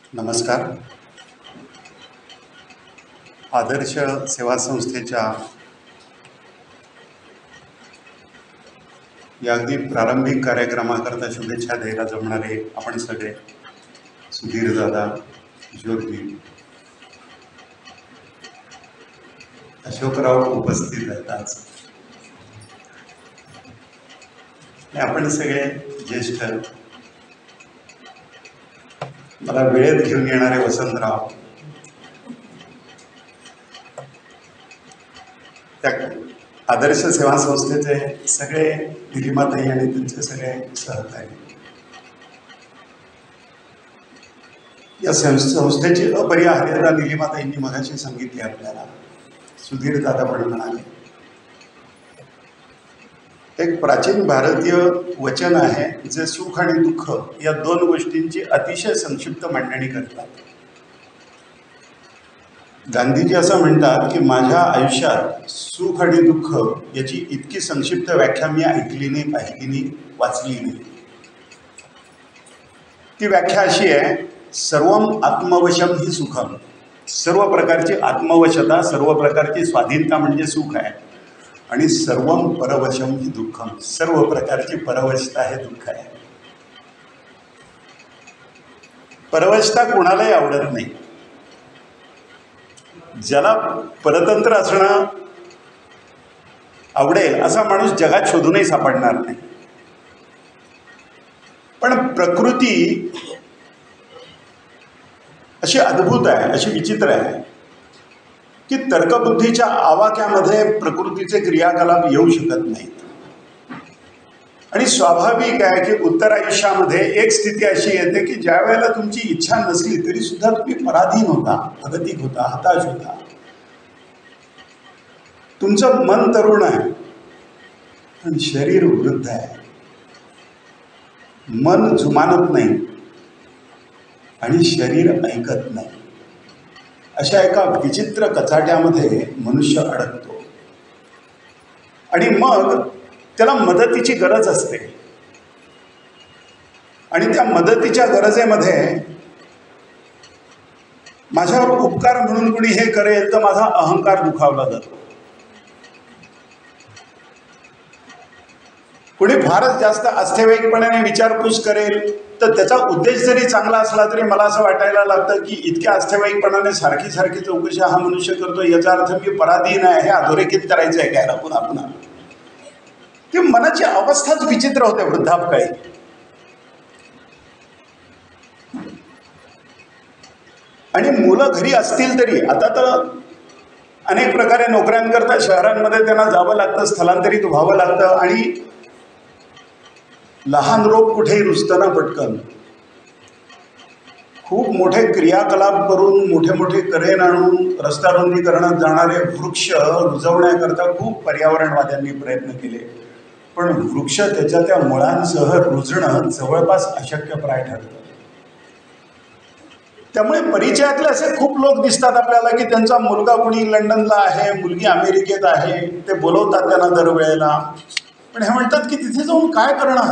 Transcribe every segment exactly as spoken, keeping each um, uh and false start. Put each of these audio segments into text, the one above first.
नमस्कार. आदर्श सेवा संस्थेच्या या अगदी प्रारंभिक कार्यक्रमाकरता शुभेच्छा द्यायला जमणारे आपण सगळे, सुधीर दादा, ज्योती, अशोकराव उपस्थित आहेत आज. आपण सगळे ज्येष्ठ, मला वेळेत घेऊन येणारे वसंतराव, त्या आदर्श सेवा संस्थेचे सगळे निलिमाताई आणि त्यांचे सगळे सहकारी, या संस्थेची अपरिहार्यता निलिमाताईंनी मगाशी सांगितली आपल्याला. सुधीर दादा पण म्हणाले, एक प्राचीन भारतीय वचन आहे जे सुख आणि दुःख या दोन गोष्टींची अतिशय संक्षिप्त मांडणी करतात. गांधीजी असं म्हणतात की माझ्या आयुष्यात सुख आणि दुःख याची इतकी संक्षिप्त व्याख्या मी ऐकली नाही, पाहिली नाही, वाचली नाही. ती व्याख्या अशी आहे, सर्वम आत्मवशम ही सुखम. सर्व प्रकारची आत्मवशता, सर्व प्रकारची स्वाधीनता म्हणजे सुख आहे. आणि सर्वम परवशम ही दुःखम. सर्व प्रकारची परवशता हे दुःख आहे. परवशता कोणालाही आवडत नाही. ज्याला परतंत्र असणं आवडेल असा माणूस जगात शोधूनही सापडणार नाही. पण प्रकृती अशी अद्भुत आहे, अशी विचित्र आहे की तर्कबुद्धीच्या आवाक्यामध्ये प्रकृतीचे क्रियाकलाप येऊ शकत नाहीत. आणि स्वाभाविक आहे की उत्तर आयुष्यामध्ये एक स्थिती अशी येते की ज्या वेळेला तुमची इच्छा नसली तरी सुद्धा तुम्ही पराधीन होता, अगतिक होता, हताश होता. तुमचं मन तरुण आहे पण शरीर वृद्ध आहे. मन जुमानत नाही आणि शरीर ऐकत नाही. अशा एका विचित्र कचाट्यामध्ये मनुष्य अडकतो आणि मग त्याला मदतीची गरज असते. आणि त्या मदतीच्या गरजेमध्ये माझ्यावर उपकार म्हणून कुणी हे करेल तर माझा अहंकार दुखावला जातो. कुणी फारच जास्त आस्थेवाईकपणाने विचारपूस करेल तर त्याचा उद्देश जरी चांगला असला तरी मला असं वाटायला लागतं की इतक्या आस्थेवाईकपणाने सारखी सारखी चौकशी हा मनुष्य करतो, याचा अर्थ मी पराधीन आहे हे अधोरेखित करायचं आहे काय पुन्हा पुन्हा. ती मनाची अवस्थाच विचित्र होते वृद्धापकाळी. आणि मुलं घरी असतील तरी आता तर अनेक प्रकारे नोकऱ्यांकरता शहरांमध्ये त्यांना जावं लागतं, स्थलांतरित व्हावं लागतं. आणि लहान रोप कुठेही रुजतं ना पटकन. खूप मोठे क्रियाकलाप करून, मोठे मोठे करेन आणून रस्ता रुंदीकरणात जाणारे वृक्ष रुजवण्याकरता खूप पर्यावरणवाद्यांनी प्रयत्न केले. पण वृक्ष त्याच्या त्या मुळांसह रुजणं जवळपास अशक्यप्राय ठरतं. त्यामुळे परिचयातले असे खूप लोक दिसतात आपल्याला की त्यांचा मुलगा कुणी लंडनला आहे, मुलगी अमेरिकेत आहे. ते बोलवतात त्यांना दरवेळेला, पण हे म्हणतात की तिथे जाऊन काय करणार,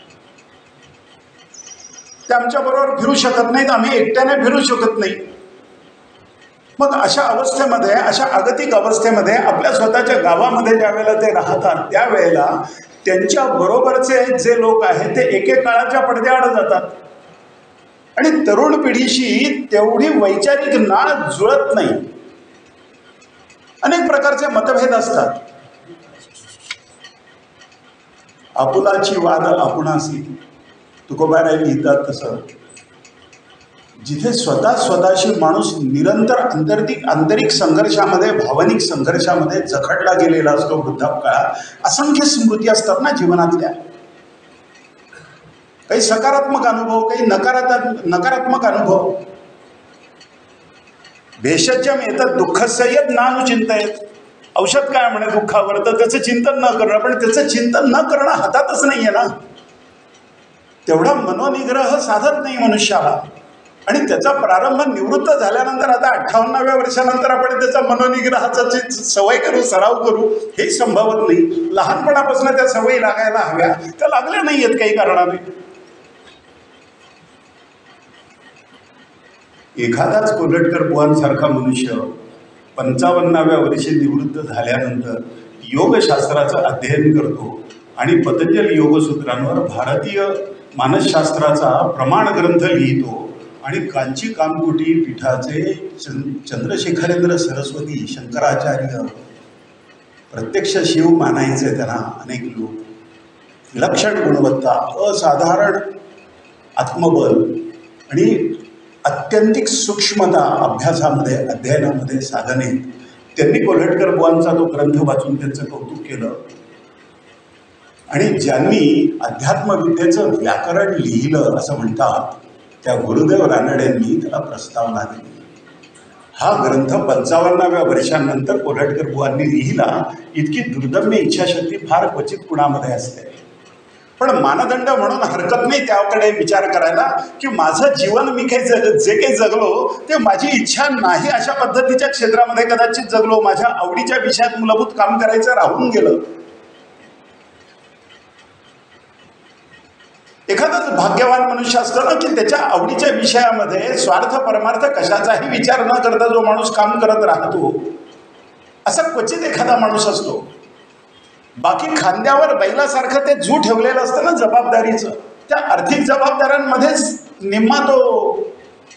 ते आमच्या बरोबर फिरू शकत नाहीत, आम्ही एकट्याने फिरू शकत नाही. मग अशा अवस्थेमध्ये, अशा अगतिक अवस्थेमध्ये आपल्या स्वतःच्या गावामध्ये ज्या वेळेला ते राहतात त्यावेळेला त्यांच्या बरोबरचे जे लोक आहेत ते एके काळाच्या पडद्याआड जातात. आणि तरुण पिढीशी तेवढी वैचारिक नाळ जुळत नाही. अनेक प्रकारचे मतभेद असतात. आपुलाची वाद आपुणासी, तुकोबाराय लिहितात तसं. जिथे स्वतः स्वतःशी माणूस निरंतर आंतरिक आंतरिक संघर्षामध्ये, भावनिक संघर्षामध्ये जखडला गेलेला असतो वृद्धापकाळात, असंख्य स्मृती असतात ना जीवनातल्या. काही सकारात्मक अनुभव, काही नकारात्मक नकारात्मक अनुभव. भेषजम येतात दुःखस्य यत् नानुचिंतयेत. औषध काय म्हणे दुःखावर, तर त्याचं चिंतन न करणं. पण त्याचं चिंतन न करणं हातातच नाही आहे ना. तेवढा मनोनिग्रह साधत नाही मनुष्याला. आणि त्याचा प्रारंभ निवृत्त झाल्यानंतर, आता अठ्ठावन्नाव्या वर्षानंतर आपण त्याचा मनोनिग्रहाचा सवय करू, सराव करू, हे संभवत नाही. लहानपणापासून त्या सवयी लागायला हव्या, त्या लागल्या नाही आहेत काही कारणाने. एखादाच कोल्हटकर बुवांसारखा मनुष्य पंचावन्नाव्या वर्षी निवृत्त झाल्यानंतर योगशास्त्राचं अध्ययन करतो आणि पतंजली योगसूत्रांवर भारतीय मानसशास्त्राचा प्रमाण ग्रंथ लिहितो आणि कांची कामकुटी पीठाचे चंद्रशेखरेंद्र सरस्वती शंकराचार्य प्रत्यक्ष शिव मानायचे त्यांना अनेक लोक, विलक्षण गुणवत्ता, असाधारण आत्मबल आणि अत्यंतिक सूक्ष्मता अभ्यासामध्ये अध्ययनामध्ये साधने, त्यांनी कोल्हटकर बुवांचा तो ग्रंथ वाचून त्यांचं कौतुक केलं. आणि ज्यांनी अध्यात्मविद्येचं व्याकरण लिहिलं असं म्हणतात त्या गुरुदेव रानडेंनी त्याला प्रस्तावना दिली. हा ग्रंथ पंचावन्नाव्या वर्षांनंतर कोल्हटकर बुवांनी लिहिला. इतकी दुर्दम्य इच्छाशक्ती फार क्वचित कुणामध्ये असते. पण मानदंड म्हणून हरकत नाही त्याकडे विचार करायला की माझं जीवन मी काही जग जे काही जगलो ते माझी इच्छा नाही अशा पद्धतीच्या क्षेत्रामध्ये कदाचित जगलो, माझ्या आवडीच्या विषयात मूलभूत काम करायचं राहून गेलं. एखादाच भाग्यवान मनुष्य असतो ना की त्याच्या आवडीच्या विषयामध्ये स्वार्थ परमार्थ कशाचाही विचार न करता जो माणूस काम करत राहतो, असा क्वचित एखादा माणूस असतो. बाकी खांद्यावर बैलासारखं ते जू ठेवलेलं असतं ना जबाबदारीचं, त्या आर्थिक जबाबदाऱ्यांमध्येच निम्मा तो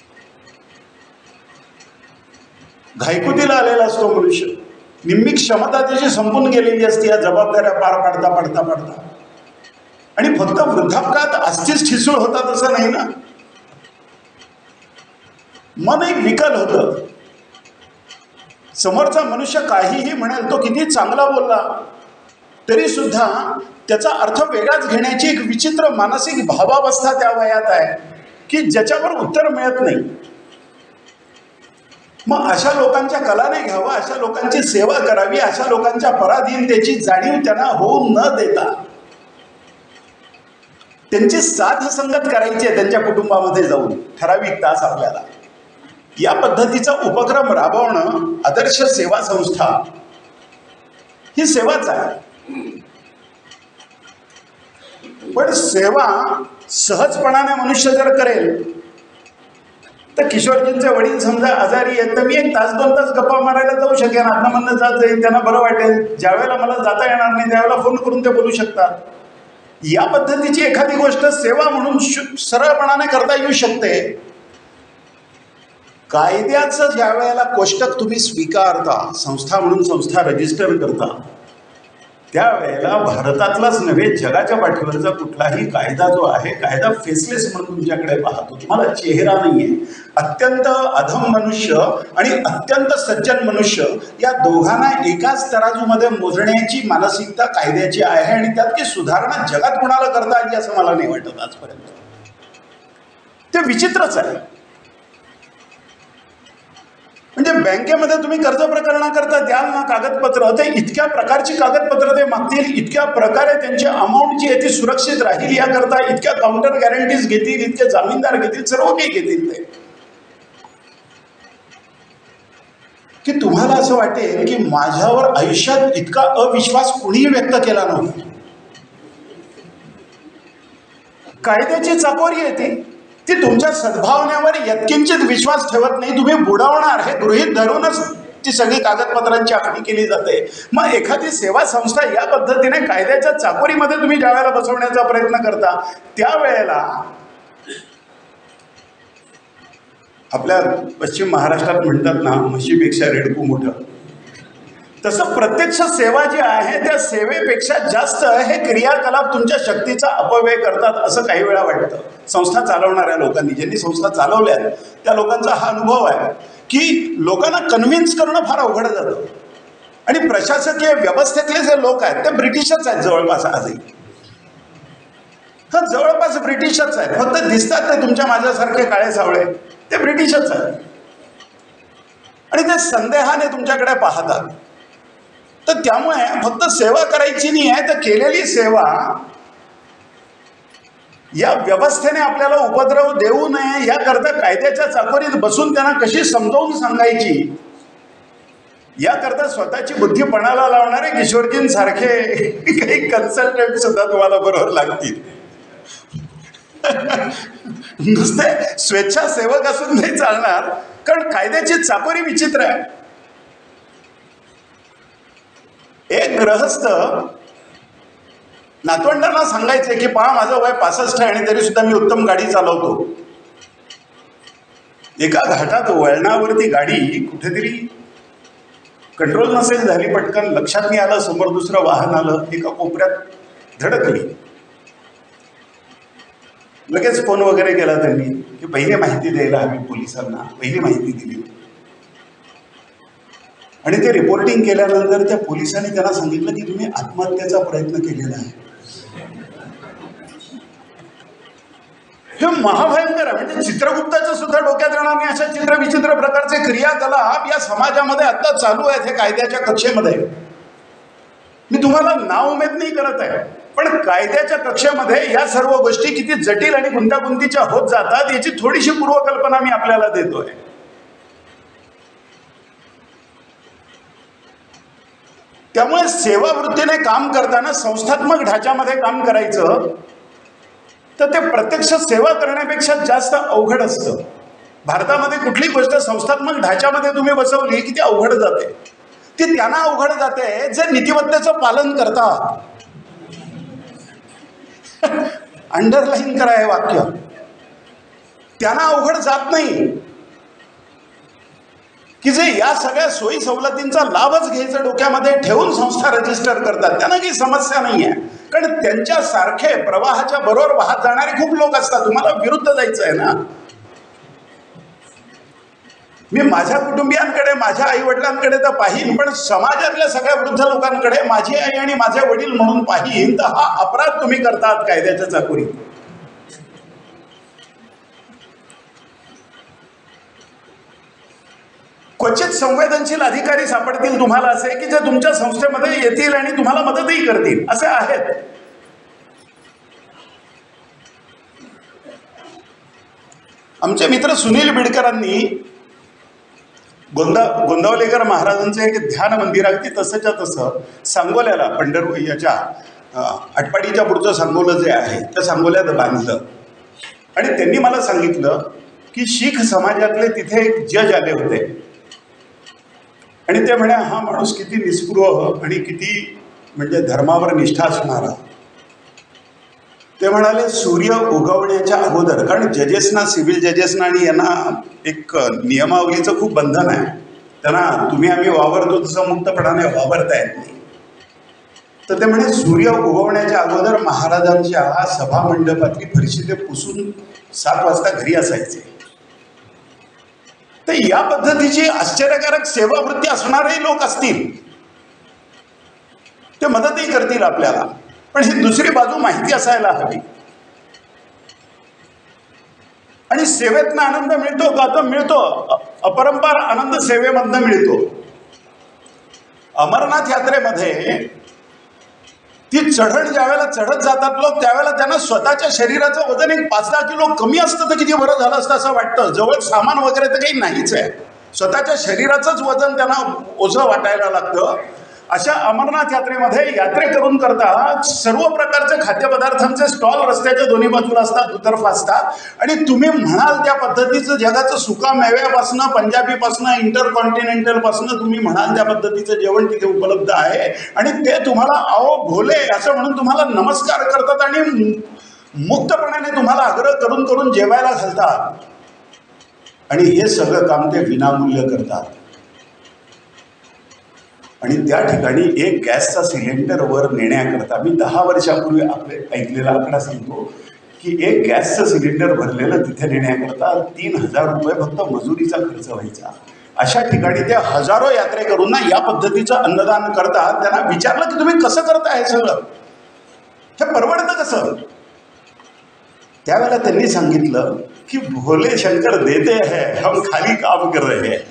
घायकुतीला आलेला असतो मनुष्य. निम्मी क्षमता त्याची संपून गेलेली असते या जबाबदाऱ्या पार पाडता पाडता पाडता. आणि फक्त वृद्धापकाळात अस्थिच ठिसूळ होतात असं नाही ना, मन एक विकल होतं. समोरचा मनुष्य काहीही म्हणेल, तो किती चांगला बोलला तरी सुद्धा त्याचा अर्थ वेगळाच घेण्याची एक विचित्र मानसिक भावावस्था त्या वयात आहे की ज्याच्यावर उत्तर मिळत नाही. मग अशा लोकांच्या कलाने घ्यावं, अशा लोकांची सेवा करावी, अशा लोकांच्या पराधीनतेची जाणीव त्यांना होऊ न देता त्यांची साथ संगत करायची आहे त्यांच्या कुटुंबामध्ये जाऊन ठराविक तास आपल्याला. या पद्धतीचा उपक्रम राबवणं आदर्श सेवा संस्था ही सेवाच आहे. पण सेवा सहजपणाने मनुष्य जर करेल तर किशोरजींचे वडील समजा आजारी आहेत तर मी एक तास दोन तास गप्पा मारायला जाऊ शकेन, आत्ममधनं जात जाईल, त्यांना बरं वाटेल. ज्यावेळेला मला जाता येणार नाही त्यावेळेला फोन करून ते बोलू शकतात. या पद्धतीची एखादी गोष्ट सेवा म्हणून सरळपणाने करता येऊ शकते. कायद्याचं ज्या वेळेला कोष्टक तुम्ही स्वीकारता, संस्था म्हणून संस्था रजिस्टर करता, त्यावेळेला भारतातलाच नव्हे जगाच्या पाठीवरचा कुठलाही कायदा जो आहे, कायदा फेसलेस म्हणून तुमच्याकडे पाहतो. तुम्हाला चेहरा नाहीये. अत्यंत अधम मनुष्य आणि अत्यंत सज्जन मनुष्य या दोघांना एकाच तराजूमध्ये मोजण्याची मानसिकता कायद्याची आहे आणि त्यात की सुधारणा जगात कोणाला करता आली असं मला नाही वाटत आजपर्यंत. ते विचित्रच आहे. म्हणजे बँकेमध्ये तुम्ही कर्ज प्रकरणाकरता द्याल ना कागदपत्र, ते इतक्या प्रकारची कागदपत्र ते मागतील, इतक्या प्रकारे त्यांची अमाऊंट जी आहे ती सुरक्षित राहील याकरता इतक्या काउंटर गॅरंटीज घेतील, इतके जामीनदार घेतील, सर्व काही घेतील ते की तुम्हाला असं वाटेल की माझ्यावर आयुष्यात इतका अविश्वास कुणीही व्यक्त केला नव्हता. कायद्याची चाकोरी आहे ती ती तुमच्या सद्भावनेवर यत्किंचित विश्वास ठेवत नाही, तुम्ही बुडवणार हे गृहीत धरूनच ती सगळी कागदपत्रांची आखणी केली जाते. मग एखादी सेवा संस्था या पद्धतीने कायद्याच्या चाकोरीमध्ये तुम्ही ज्या वेळेला बसवण्याचा प्रयत्न करता त्यावेळेला आपल्या पश्चिम महाराष्ट्रात म्हणतात ना म्हशीपेक्षा रेडकू मोठं, तसं प्रत्यक्ष सेवा जी आहे त्या सेवेपेक्षा जास्त हे क्रियाकलाप तुमच्या शक्तीचा अपव्यय करतात असं काही वेळा वाटतं. संस्था चालवणाऱ्या लोकांनी, ज्यांनी संस्था चालवल्या त्या लोकांचा हा अनुभव आहे की लोकांना कन्व्हिन्स करणं फार अवघड जातं. आणि प्रशासकीय व्यवस्थेतले जे लोक आहेत ते ब्रिटिशच आहेत जवळपास आजही. हा जवळपास ब्रिटिशच आहेत, फक्त दिसतात ते तुमच्या माझ्यासारखे काळे सावळे, ते ब्रिटिशच आहेत. आणि ते संदेहाने तुमच्याकडे पाहतात. तर त्यामुळे फक्त सेवा करायची नाही आहे तर केलेली सेवा या व्यवस्थेने आपल्याला उपद्रव देऊ नये याकरता कायद्याच्या चाकोरीत बसून त्यांना कशी समजावून सांगायची याकरता स्वतःची बुद्धी पणाला लावणारे किशोरजींसारखे काही कन्सल्टंट सुद्धा तुम्हाला बरोबर लागतील. नुसते स्वेच्छासेवक असून नाही चालणार, कारण कायद्याची चाकोरी विचित्र आहे. एक गृहस्थ नातवंडांना सांगायचे की पहा माझं वय पासष्ट आहे आणि तरी सुद्धा मी उत्तम गाडी चालवतो. एका घाटात वळणावरती गाडी कुठेतरी कंट्रोल नसेल झाली, पटकन लक्षात नाही आलं, समोर दुसरं वाहन आलं, एका कोपऱ्यात धडकली. लगेच फोन वगैरे केला त्यांनी की पहिली माहिती द्यायला हवी पोलिसांना. पहिली माहिती दिली आणि ते रिपोर्टिंग केल्यानंतर त्या पोलिसांनी त्यांना सांगितलं की तुम्ही आत्महत्येचा प्रयत्न केलेला आहे. हे महाभयंकर आहे. म्हणजे चित्रगुप्ताचं सुद्धा डोक्यात येणार नाही अशा चित्र विचित्र प्रकारचे क्रियाकलाप या समाजामध्ये आता चालू आहेत हे कायद्याच्या कक्षेमध्ये. मी तुम्हाला नाउमेद नाही करत आहे, पण कायद्याच्या कक्षेमध्ये या सर्व गोष्टी किती जटिल आणि गुंतागुंतीच्या होत जातात याची थोडीशी पूर्वकल्पना मी आपल्याला देतोय. त्यामुळे सेवावृत्तीने काम करताना संस्थात्मक ढाच्यामध्ये काम करायचं तर ते प्रत्यक्ष सेवा करण्यापेक्षा जास्त अवघड असतं. भारतामध्ये कुठली गोष्ट संस्थात्मक ढाच्यामध्ये तुम्ही बसवली की ती अवघड जाते. ती त्यांना अवघड जाते जे नीतिमत्तेचं पालन करतात. अंडरलाईन करा हे वाक्य. त्यांना अवघड जात नाही की जे या सगळ्या सोयी सवलतींचा लाभच घ्यायचं डोक्यामध्ये ठेवून संस्था रजिस्टर करतात. त्यांना काही समस्या नाही आहे, कारण त्यांच्यासारखे प्रवाहाच्या बरोबर वाहत जाणारे खूप लोक असतात. तुम्हाला विरुद्ध जायचं आहे ना. मी माझ्या कुटुंबियांकडे, माझ्या आई वडिलांकडे तर पाहीन, पण समाजातल्या सगळ्या वृद्ध लोकांकडे माझी आई आणि माझे वडील म्हणून पाहीन, तर हा अपराध तुम्ही करतात कायद्याच्या चाकोरीत. क्वचित संवेदनशील अधिकारी सापडतील तुम्हाला असे की जे तुमच्या संस्थेमध्ये येतील आणि तुम्हाला मदतही करतील. असे आहेत. आमचे मित्र सुनील बिडकरांनी गोंदा गोंदावलेकर महाराजांचं एक ध्यान मंदिर अगदी तसंच्या तसं सांगोल्याला, पंढरपूर याच्या आटपाडीच्या पुढचं सांगोलं जे आहे त्या सांगोल्यात बांधलं. आणि त्यांनी मला सांगितलं की शीख समाजातले तिथे एक जज आले होते आणि ते म्हणे हा माणूस किती निस्पृह आणि किती म्हणजे धर्मावर निष्ठा असणारा. ते म्हणाले सूर्य उगवण्याच्या अगोदर, कारण जजेसना, सिव्हिल जजेसना आणि यांना एक नियमावलीचं खूप बंधन आहे. त्यांना तुम्ही आम्ही वावरतो तसं मुक्तपणाने वावरता येत नाही. तर ते म्हणे सूर्य उगवण्याच्या अगोदर महाराजांच्या सभामंडपातली फरशी ते पुसून सात वाजता घरी असायचे. तर या पद्धतीची आश्चर्यकारक सेवावृत्ती असणारे लोक असतील, ते मदतही करतील आपल्याला. पण ही दुसरी बाजू माहिती असायला हवी. आणि सेवेतनं आनंद मिळतो का? तर मिळतो. अपरंपार आनंद सेवेमधनं मिळतो. अमरनाथ यात्रेमध्ये ती चढण ज्यावेळेला चढत जातात लोक, त्यावेळेला त्यांना स्वतःच्या शरीराचं वजन एक पाच दहा किलो कमी असतं तर किती बरं झालं असतं असं वाटतं. जवळ सामान वगैरे तर काही नाहीच आहे. स्वतःच्या शरीराचंच वजन त्यांना ओझं वाटायला लागतं. अशा अमरनाथ यात्रेमध्ये यात्रेकरून करता सर्व प्रकारच्या खाद्यपदार्थांचे स्टॉल रस्त्याच्या दोन्ही बाजूला असतात, दुतर्फा असतात. आणि तुम्ही म्हणाल त्या पद्धतीचं जगाचं सुका मेव्यापासनं, पंजाबीपासनं, इंटरकॉन्टिनेंटलपासनं तुम्ही म्हणाल त्या पद्धतीचं जेवण तिथे उपलब्ध आहे. आणि ते तुम्हाला आओ भोले असं म्हणून तुम्हाला नमस्कार करतात आणि मुक्तपणाने तुम्हाला आग्रह करून करून जेवायला घालतात. आणि हे सगळं काम ते विनामूल्य करतात. आणि त्या ठिकाणी एक गॅसचा सिलेंडर वर नेण्याकरता, मी दहा वर्षापूर्वी आपले ऐकलेला आकडा सांगतो की एक गॅसचं सिलेंडर भरलेलं तिथे नेण्याकरता तीन हजार रुपये फक्त मजुरीचा खर्च व्हायचा. अशा ठिकाणी त्या हजारो यात्रेकरूंना या पद्धतीचं अन्नदान करतात. त्यांना विचारलं की तुम्ही कसं करता हे सगळं, हे परवडतं कसं? त्यावेळेला त्यांनी सांगितलं की भोले शंकर देते हैं, हम खाली काम कर रहे हैं.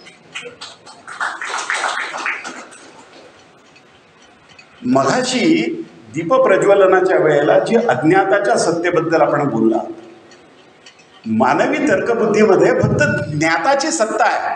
मघाशी दीपप्रज्वलनाच्या वेळेला जी अज्ञाताच्या सत्तेबद्दल आपण बोलला, मानवी तर्कबुद्धीमध्ये फक्त ज्ञाताची सत्ता आहे.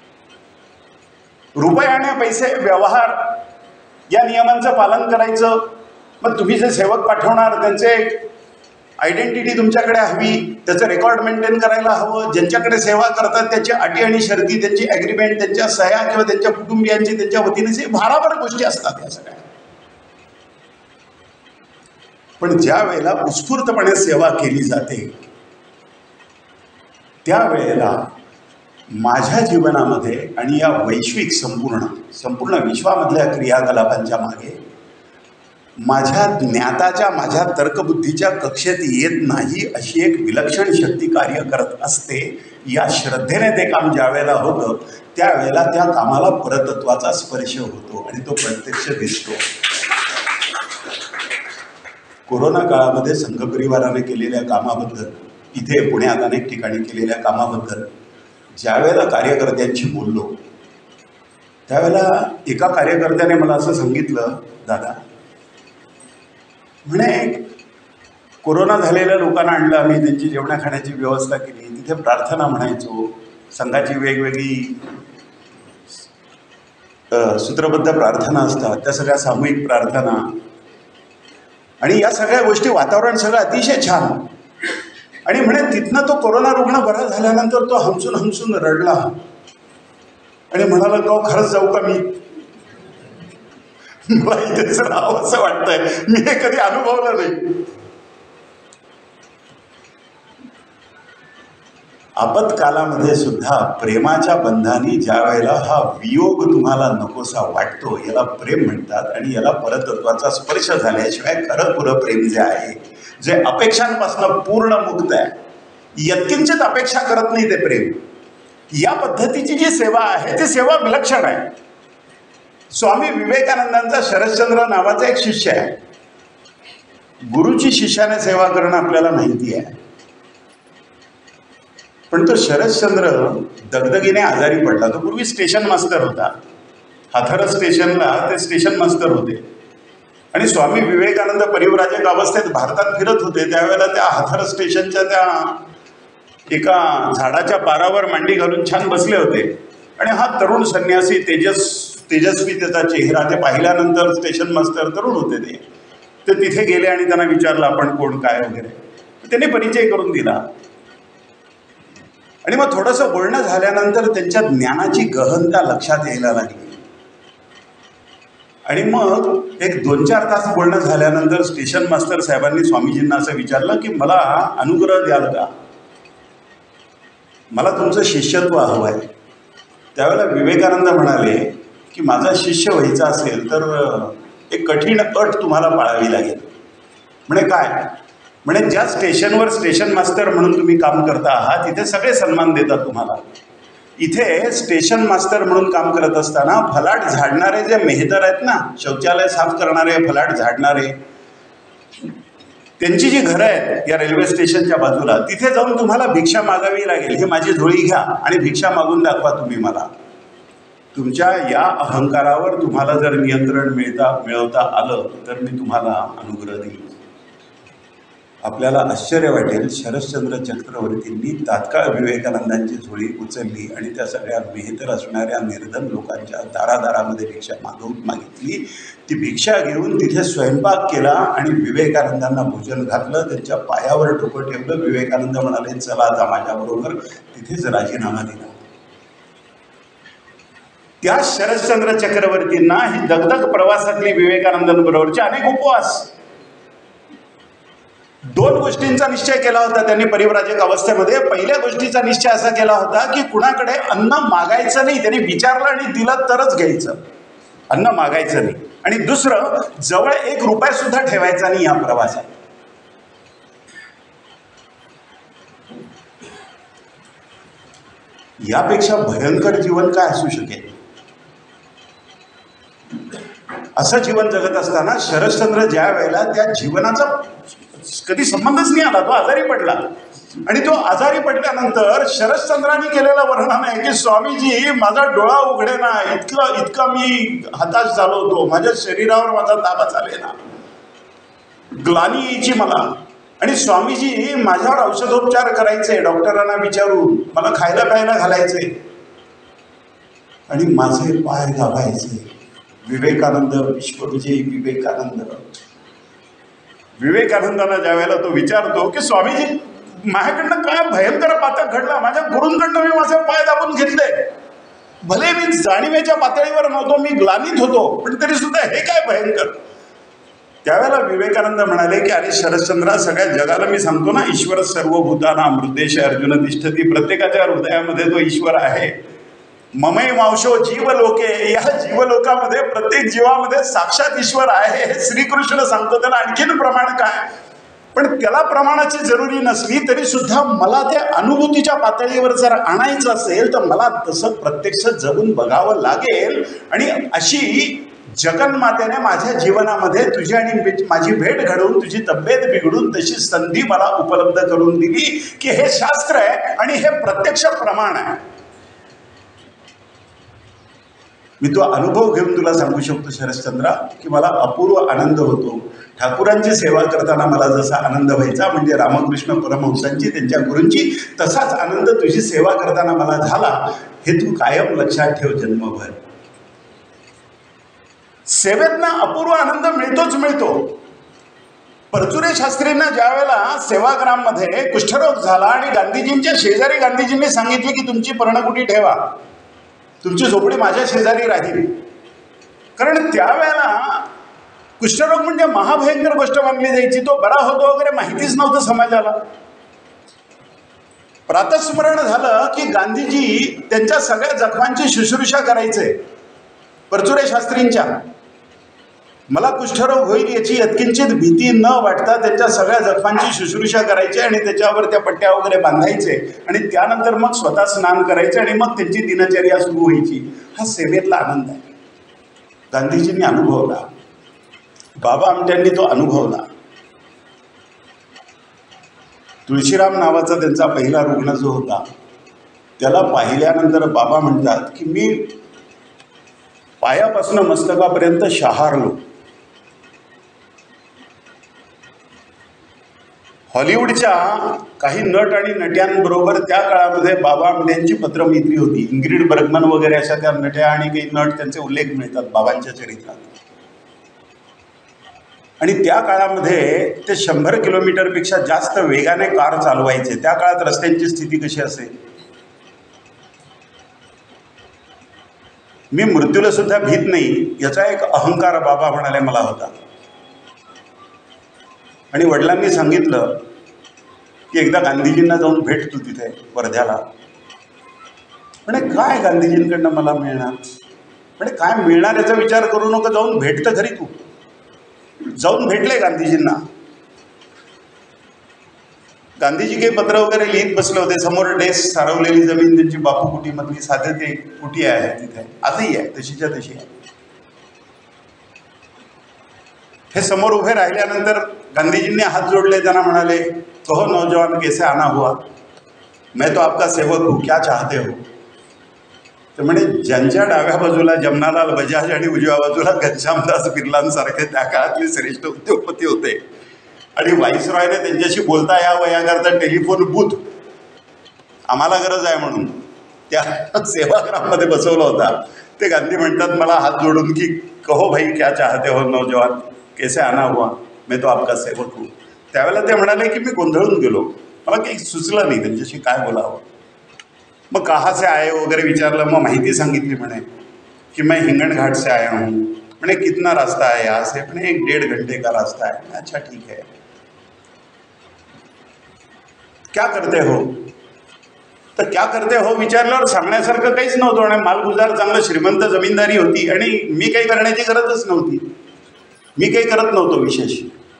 रुपयाने पैसे व्यवहार या नियमांचं पालन करायचं. मग तुम्ही जे सेवक पाठवणार त्यांचे आयडेंटिटी तुमच्याकडे हवी, त्याचं रेकॉर्ड मेंटेन करायला हवं, ज्यांच्याकडे सेवा करतात त्याची अटी आणि शर्ती, त्यांची ॲग्रीमेंट, त्यांच्या सह्या किंवा त्यांच्या कुटुंबियांची त्यांच्या वतीने भाराभर गोष्टी असतात या सगळ्या. पण ज्या वेळेला उत्स्फूर्तपणे सेवा केली जाते त्यावेळेला माझ्या जीवनामध्ये आणि या वैश्विक संपूर्ण संपूर्ण विश्वामधल्या क्रियाकलापांच्या मागे माझ्या ज्ञाताच्या, माझ्या तर्कबुद्धीच्या कक्षेत येत नाही अशी एक विलक्षण शक्ती कार्य करत असते. या श्रद्धेने ते काम ज्या वेळेला होतं त्यावेळेला त्या कामाला परतत्वाचा स्पर्श होतो आणि तो प्रत्यक्ष दिसतो. कोरोना काळामध्ये संघपरिवाराने केलेल्या कामाबद्दल, इथे पुण्यात अनेक ठिकाणी केलेल्या कामाबद्दल ज्या वेळेला कार्यकर्त्यांशी बोललो त्यावेळेला एका कार्यकर्त्याने मला असं सांगितलं, दादा म्हणे कोरोना झालेल्या लोकांना आणलं आम्ही, त्यांची जेवणा खाण्याची व्यवस्था केली, तिथे प्रार्थना म्हणायचो, संघाची वेगवेगळी सूत्रबद्ध प्रार्थना असतात त्या सगळ्या सामूहिक प्रार्थना आणि या सगळ्या गोष्टी, वातावरण सगळं अतिशय छान. आणि म्हणे तिथनं तो कोरोना रुग्ण बरा झाल्यानंतर तो हमसून हमसून रडला आणि म्हणाला, का खरंच जाऊ का मी, मला इथेच राहावं असं वाटतंय, मी हे कधी अनुभवलं नाही. आपत्कालामध्ये सुद्धा प्रेमाच्या बंधाने ज्या वेळेला हा वियोग तुम्हाला नकोसा वाटतो याला प्रेम म्हणतात. आणि याला परतत्वाचा स्पर्श झाल्याशिवाय खरं पुरं प्रेम जे आहे, जे अपेक्षांपासून पूर्ण मुक्त आहे, यत्किंचित अपेक्षा करत नाही ते प्रेम, या पद्धतीची जी सेवा आहे ती सेवा विलक्षण आहे. स्वामी विवेकानंदांचा शरश्चंद्र नावाचा एक शिष्य आहे. गुरुची शिष्याने सेवा करणं आपल्याला माहिती आहे, पण तो शरश्चंद्र दगदगीने आजारी पडला. तो पूर्वी स्टेशन मास्तर होता, हाथरस स्टेशनला ते स्टेशन मास्तर होते. आणि स्वामी विवेकानंद परिव्राजक अवस्थेत भारतात फिरत होते त्यावेळेला त्या हाथरस स्टेशनच्या त्या एका झाडाच्या पारावर मांडी घालून छान बसले होते. आणि हा तरुण संन्यासी, तेजस तेजस्वी त्याचा चेहरा, ते पाहिल्यानंतर स्टेशन मास्तर तरुण होते ते ते तिथे गेले आणि त्यांना विचारलं, आपण कोण काय वगैरे. त्यांनी परिचय करून दिला. आणि मग थोडंसं बोलणं झाल्यानंतर त्यांच्या ज्ञानाची गहनता लक्षात यायला लागली. आणि मग एक दोन चार तास बोलणं झाल्यानंतर स्टेशन मास्तर साहेबांनी स्वामीजींना असं विचारलं की मला अनुग्रह द्याल का, मला तुमचं शिष्यत्व हवं आहे. त्यावेळेला विवेकानंद म्हणाले की माझा शिष्य व्हायचा असेल तर एक कठीण अट तुम्हाला पाळावी लागेल. म्हणे काय? म्हणे ज्या स्टेशनवर स्टेशन मास्टर म्हणून तुम्ही काम करता आहात तिथे सगळे सन्मान देतात तुम्हाला. इथे स्टेशन मास्टर म्हणून काम करत असताना फलाट झाडणारे जे मेहतर आहेत ना, शौचालय साफ करणारे, फलाट झाडणारे, त्यांची जी घरं आहेत या रेल्वे स्टेशनच्या बाजूला, तिथे जाऊन तुम्हाला भिक्षा मागावी लागेल. हे माझी झोळी घ्या आणि भिक्षा मागून दाखवा तुम्ही मला. तुमच्या या अहंकारावर तुम्हाला जर नियंत्रण मिळता मिळवता आलं तर मी तुम्हाला अनुग्रह देईन. आपल्याला आश्चर्य वाटेल, शरश्चंद्र चक्रवर्तींनी तात्काळ विवेकानंदांची झोळी उचलली आणि त्या सगळ्या मेहतर असणाऱ्या निर्धन लोकांच्या दारादारामध्ये भिक्षा मागवून मागितली. ती भिक्षा घेऊन तिथे स्वयंपाक केला आणि विवेकानंदांना भोजन घातलं, त्यांच्या पायावर डोकं ठेवलं. विवेकानंद म्हणाले, चला आता माझ्याबरोबर. तिथेच राजीनामा दिला. त्या शरश्चंद्र चक्रवर्तींना ही दगदग प्रवासातली विवेकानंदांबरोबरचे अनेक उपवास, दोन गोष्टींचा निश्चय केला होता त्यांनी परिव्राजक अवस्थेमध्ये. पहिल्या गोष्टीचा निश्चय असा केला होता की कुणाकडे अन्न मागायचं नाही, त्यांनी विचारलं आणि दिलं तरच घ्यायचं, अन्न मागायचं नाही. आणि दुसरं, जवळ एक रुपया सुद्धा ठेवायचा नाही या प्रवासात. यापेक्षा भयंकर जीवन काय असू शकेल? असं जीवन जगत असताना शरश्चंद्र ज्या वेळेला त्या जीवनाचा कधी संबंधच नाही आला, तो आजारी पडला. आणि तो आजारी पडल्यानंतर शरश्चंद्रांनी केलेलं वर्णन आहे की स्वामीजी माझा डोळा उघडे ना, इतकं इतका मी हताश झालो होतो, माझ्या शरीरावर माझा ताबा चालेना, ग्लानी यायची मला. आणि स्वामीजी माझ्यावर औषधोपचार करायचे, डॉक्टरांना विचारून मला खायला प्यायला घालायचे आणि माझे पाय दाबायचे. विवेकानंद, विश्वविजयी विवेकानंद. विवेकानंदांना ज्या वेळेला तो विचारतो की स्वामीजी माझ्याकडनं काय भयंकर पातक घडला, माझ्या गुरूंकडनं मी माझे पाय दाबून घेतले, भले मी जाणीवेच्या पातळीवर नव्हतो, मी ग्लानीत होतो, पण तरी सुद्धा हे काय भयंकर. त्यावेळेला विवेकानंद म्हणाले की अरे शरदचंद्रा, सगळ्या जगाला मी सांगतो ना, ईश्वर सर्वभूताना अमृतेश अर्जुन तिष्ठती, प्रत्येकाच्या हृदयामध्ये तो ईश्वर आहे. ममै मांशो जीवलोके, या जीवलोकामध्ये प्रत्येक जीवामध्ये साक्षात ईश्वर आहे हे श्रीकृष्ण सांगतो. त्याला आणखीन प्रमाण काय, पण त्याला प्रमाणाची जरुरी नसली तरी सुद्धा मला त्या अनुभूतीच्या पातळीवर जर आणायचं असेल तर मला तसं प्रत्यक्ष जगून बघावं लागेल. आणि अशी जगन्मातेने माझ्या जीवनामध्ये तुझी आणि माझी भेट घडवून, तुझी तब्येत बिघडून तशी संधी मला उपलब्ध करून दिली की हे शास्त्र आहे आणि हे प्रत्यक्ष प्रमाण आहे. मी तो अनुभव घेऊन तुला सांगू शकतो शरदचंद्रा की मला अपूर्व आनंद होतो. ठाकूरांची सेवा करताना मला जसा आनंद व्हायचा, म्हणजे रामकृष्ण परमहंसांची, त्यांच्या गुरूंची, तसाच आनंद तुझी सेवा करताना मला झाला. हे तू कायम लक्षात ठेव जन्मभर. सेवेतना अपूर्व आनंद मिळतोच मिळतो. परचुरे शास्त्रींना ज्या वेळेला सेवाग्राममध्ये कुष्ठरोग झाला आणि गांधीजींच्या शेजारी गांधीजींनी सांगितले की तुमची पर्णकुटी ठेवा, तुमची झोपडी माझ्या शेजारी राहील, कारण त्यावेळेला कुष्ठरोग म्हणजे महाभयंकर गोष्ट मानली जायची. तो बरा होतो वगैरे माहितीच नव्हतं समाजाला. प्रातस्मरण झालं की गांधीजी त्यांच्या सगळ्या जखमांची शुश्रूषा करायचे. परचुरे शास्त्रींच्या मला कुष्ठरोग होईल याची यत्किंचित भीती न वाटता त्यांच्या सगळ्या जखमांची शुश्रूषा करायची आणि त्याच्यावर त्या पट्ट्या वगैरे बांधायचे आणि त्यानंतर मग स्वतः स्नान करायचे आणि मग त्यांची दिनचर्या सुरू व्हायची. हा सेवेतला आनंद आहे. गांधीजींनी अनुभवला, बाबा आमट्यांनी तो अनुभवला. तुळशीराम नावाचा त्यांचा पहिला रुग्ण जो होता त्याला पाहिल्यानंतर बाबा म्हणतात की मी पायापासून मस्तकापर्यंत शहारलो. हॉलिवूडच्या काही नट आणि नट्यांबरोबर त्या काळामध्ये बाबा आमट्यांची पत्रमैत्री होती. इंग्रिड बर्गमन वगैरे अशा त्या नट्या आणि काही नट त्यांचे उल्लेख मिळतात बाबांच्या चरित्रात. आणि त्या काळामध्ये ते शंभर किलोमीटरपेक्षा जास्त वेगाने कार चालवायचे. त्या काळात रस्त्यांची स्थिती कशी असेल. मी मृत्यूला सुद्धा भीत नाही याचा एक अहंकार बाबा म्हणाले मला होता. आणि वडिलांनी सांगितलं की एकदा गांधीजींना जाऊन भेट तू तिथे वर्ध्याला. म्हणजे काय गांधीजींकडनं मला मिळणार, म्हणजे काय मिळणार याचा विचार करू नको, जाऊन भेट तर खरी तू. जाऊन भेटले गांधीजींना. गांधीजी काही पत्र वगैरे लिहित बसले होते. समोर डेस्क, सारवलेली जमीन त्यांची बापू कुटीमधली साधे ते कुटी आहे तिथे, आजही आहे तशीच्या तशी आहे. हे समोर उभे राहिल्यानंतर गांधीजींनी हात जोडले, त्यांना म्हणाले कहो नौजवान कैसे आना हुआ, मैं तो आपका सेवक हूँ, क्या चाहते हो. तर म्हणे ज्यांच्या डाव्या बाजूला जमनालाल बजाज आणि उजव्या बाजूला घनश्यामदास बिर्लांसारखे त्या काळातले श्रेष्ठ उद्योगपती होते आणि व्हाईसरॉयने त्यांच्याशी बोलता यावं याकरता टेलिफोन बूथ आम्हाला गरज आहे म्हणून त्या सेवाग्राममध्ये बसवला होता. ते गांधी म्हणतात मला हात जोडून की कहो भाई क्या चाहते हो नौजवान, कैसे आना हुआ, मैं तो आपका सेवक हूँ. त्यावेळेला ते म्हणाले की मी गोंधळून गेलो, मला काही सुचलं नाही त्यांच्याशी काय बोलावं. मग कहाँ से आए वगैरे विचारलं. मग माहिती सांगितली म्हणे कि मैं हिंगण घाट से आया हूँ. मैंने कितना रास्ता है यहाँ से, मैंने एक डेढ़ घंटे का रास्ता है. अच्छा ठीक है, क्या करते हो. तर क्या करते हो विचारल्यावर सांगण्यासारखं काहीच नव्हतं. आणि मालगुजार चांगलं श्रीमंत जमीनदारी होती आणि मी काही करण्याची गरजच नव्हती, मी काही करत नव्हतो विशेष.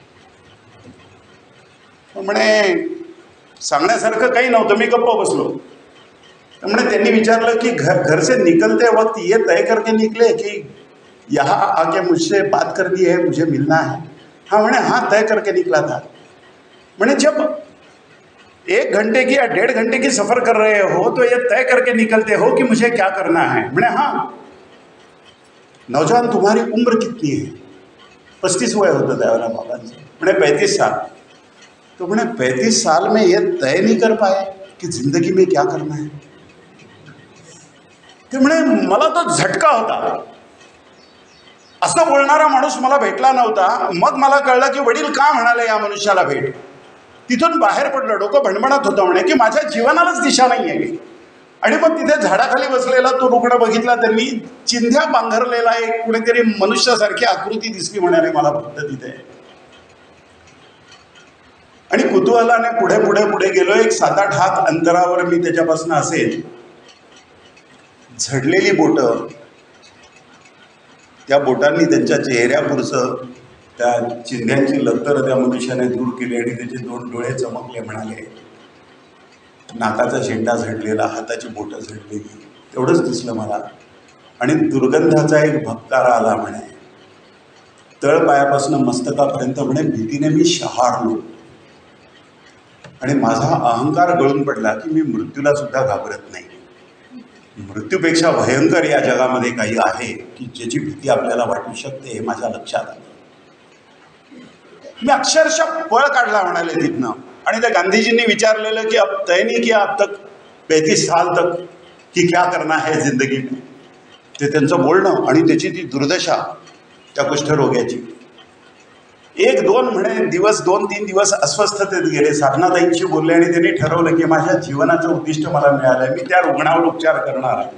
म्हणे सांगण्यासारखं काही नव्हतं, मी गप्प बसलो. मैंने त्यांनी विचारलं कि घर घर से निकलते वक्त ये तय करके निकले कि यहाँ आके मुझसे बात करनी है, मुझे मिलना है. हाँ मैंने हाँ तय करके निकला था. मैंने जब एक घंटे की या डेढ़ घंटे की सफ़र कर रहे हो तो ये तय करके निकलते हो कि मुझे क्या करना है. मैंने हाँ. नौजवान तुम्हारी उम्र कितनी है. पस्तीस वय होतं त्यावेळेला बाबांचं. मैंने पैंतीस साल. तो मैंने पैंतीस साल में ये तय नहीं कर पाए कि जिंदगी में क्या करना है. ते म्हणे मला तो झटका होता. असं बोलणारा माणूस मला भेटला नव्हता. मग मला कळलं की वडील का म्हणाले या मनुष्याला भेट. तिथून बाहेर पडलं, डोकं भणभणात होतं म्हणे की माझ्या जीवनालाच दिशा नाही आहे. आणि मग तिथे झाडाखाली बसलेला तो रुग्ण बघितला त्यांनी, चिंध्या पांघरलेला एक कुणीतरी मनुष्यासारखी आकृती दिसली म्हणाले मला फक्त तिथे. आणि कुतूहलाने पुढे पुढे पुढे गेलो. एक सात आठ हात अंतरावर मी त्याच्यापासून असेल, झडलेली बोटं, त्या बोटांनी त्यांच्या चेहऱ्यापुरचं त्या चिंध्यांची लत्तर त्या मनुष्याने दूर केली आणि त्याचे दोन डोळे चमकले. म्हणाले नाकाचा शेंडा झडलेला, हाताची बोटं झडलेली, तेवढंच दिसलं मला. आणि दुर्गंधाचा एक भपकारा आला म्हणे. तळपायापासून मस्तकापर्यंत म्हणे भीतीने मी शहारलो आणि माझा अहंकार गळून पडला की मी मृत्यूला सुद्धा घाबरत नाही. मृत्यूपेक्षा भयंकर या जगामध्ये काही आहे की ज्याची भीती आपल्याला वाटू शकते, हे माझ्या लक्षात आलं. मी अक्षरशः पळ काढला म्हणाले तिथनं. आणि त्या गांधीजींनी विचारलेलं की अब तय नहीं किया अब तक पैंतीस साल तक की क्या करना है जिंदगी में. ते त्यांचं बोलणं आणि त्याची ती दुर्दशा त्या कुष्ठरोग्याची. एक दोन म्हणे दिवस, दोन तीन दिवस अस्वस्थतेत गेले. साधनाताईंशी बोलले आणि त्यांनी ठरवलं की माझ्या जीवनाचं उद्दिष्ट मला मिळालंय, मी त्या रुग्णावर उपचार करणार आहे.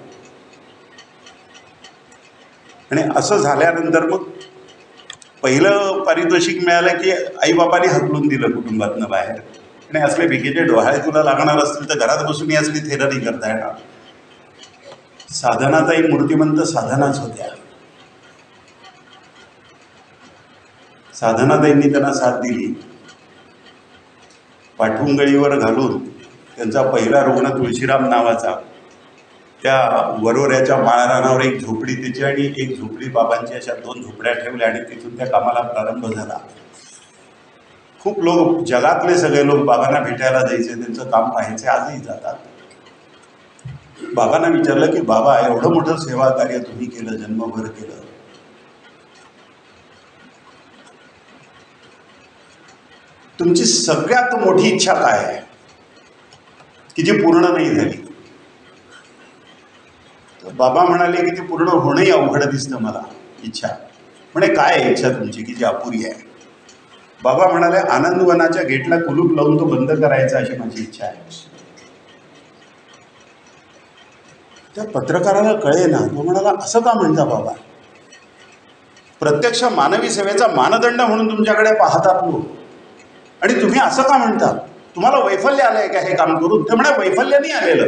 आणि असं झाल्यानंतर मग पहिलं पारितोषिक मिळालं की आईबापाने हकलून दिलं कुटुंबातनं बाहेर. आणि असले भिकेचे डोहाळे तुला लागणार असतील तर घरात बसून ही असली थेररी करता येणार. साधनाताई मूर्तिमंत साधनाच होत्या. साधनाताईंनी त्यांना साथ दिली. पाठुंगळीवर घालून त्यांचा पहिला रुग्ण तुळशीराम नावाचा, त्या वरोऱ्याच्या माळरानावर एक झोपडी त्याची आणि एक झोपडी बाबांची, अशा दोन झोपड्या ठेवल्या आणि तिथून त्या कामाला प्रारंभ झाला. खूप लोक, जगातले सगळे लोक बाबांना भेटायला जायचे, त्यांचं काम पाहायचे, आजही जातात. बाबांना विचारलं की बाबा एवढं मोठं सेवा कार्य तुम्ही केलं, जन्मभर केलं, तुमची सगळ्यात मोठी इच्छा काय आहे की जी पूर्ण नाही झाली. बाबा म्हणाले की ती पूर्ण होणंही अवघड दिसतं मला इच्छा. म्हणे काय आहे इच्छा तुमची की जी अपुरी आहे. बाबा म्हणाले आनंदवनाच्या गेटला कुलूप लावून तो बंद करायचा अशी माझी इच्छा आहे. त्या पत्रकाराला कळे ना, तो म्हणाला असं का म्हणता बाबा, प्रत्यक्ष मानवी सेवेचा मानदंड म्हणून तुमच्याकडे पाहतात लोक आणि तुम्ही असं का म्हणता, तुम्हाला वैफल्य आलंय का हे काम करून. ते म्हणे वैफल्य नाही आलेलं,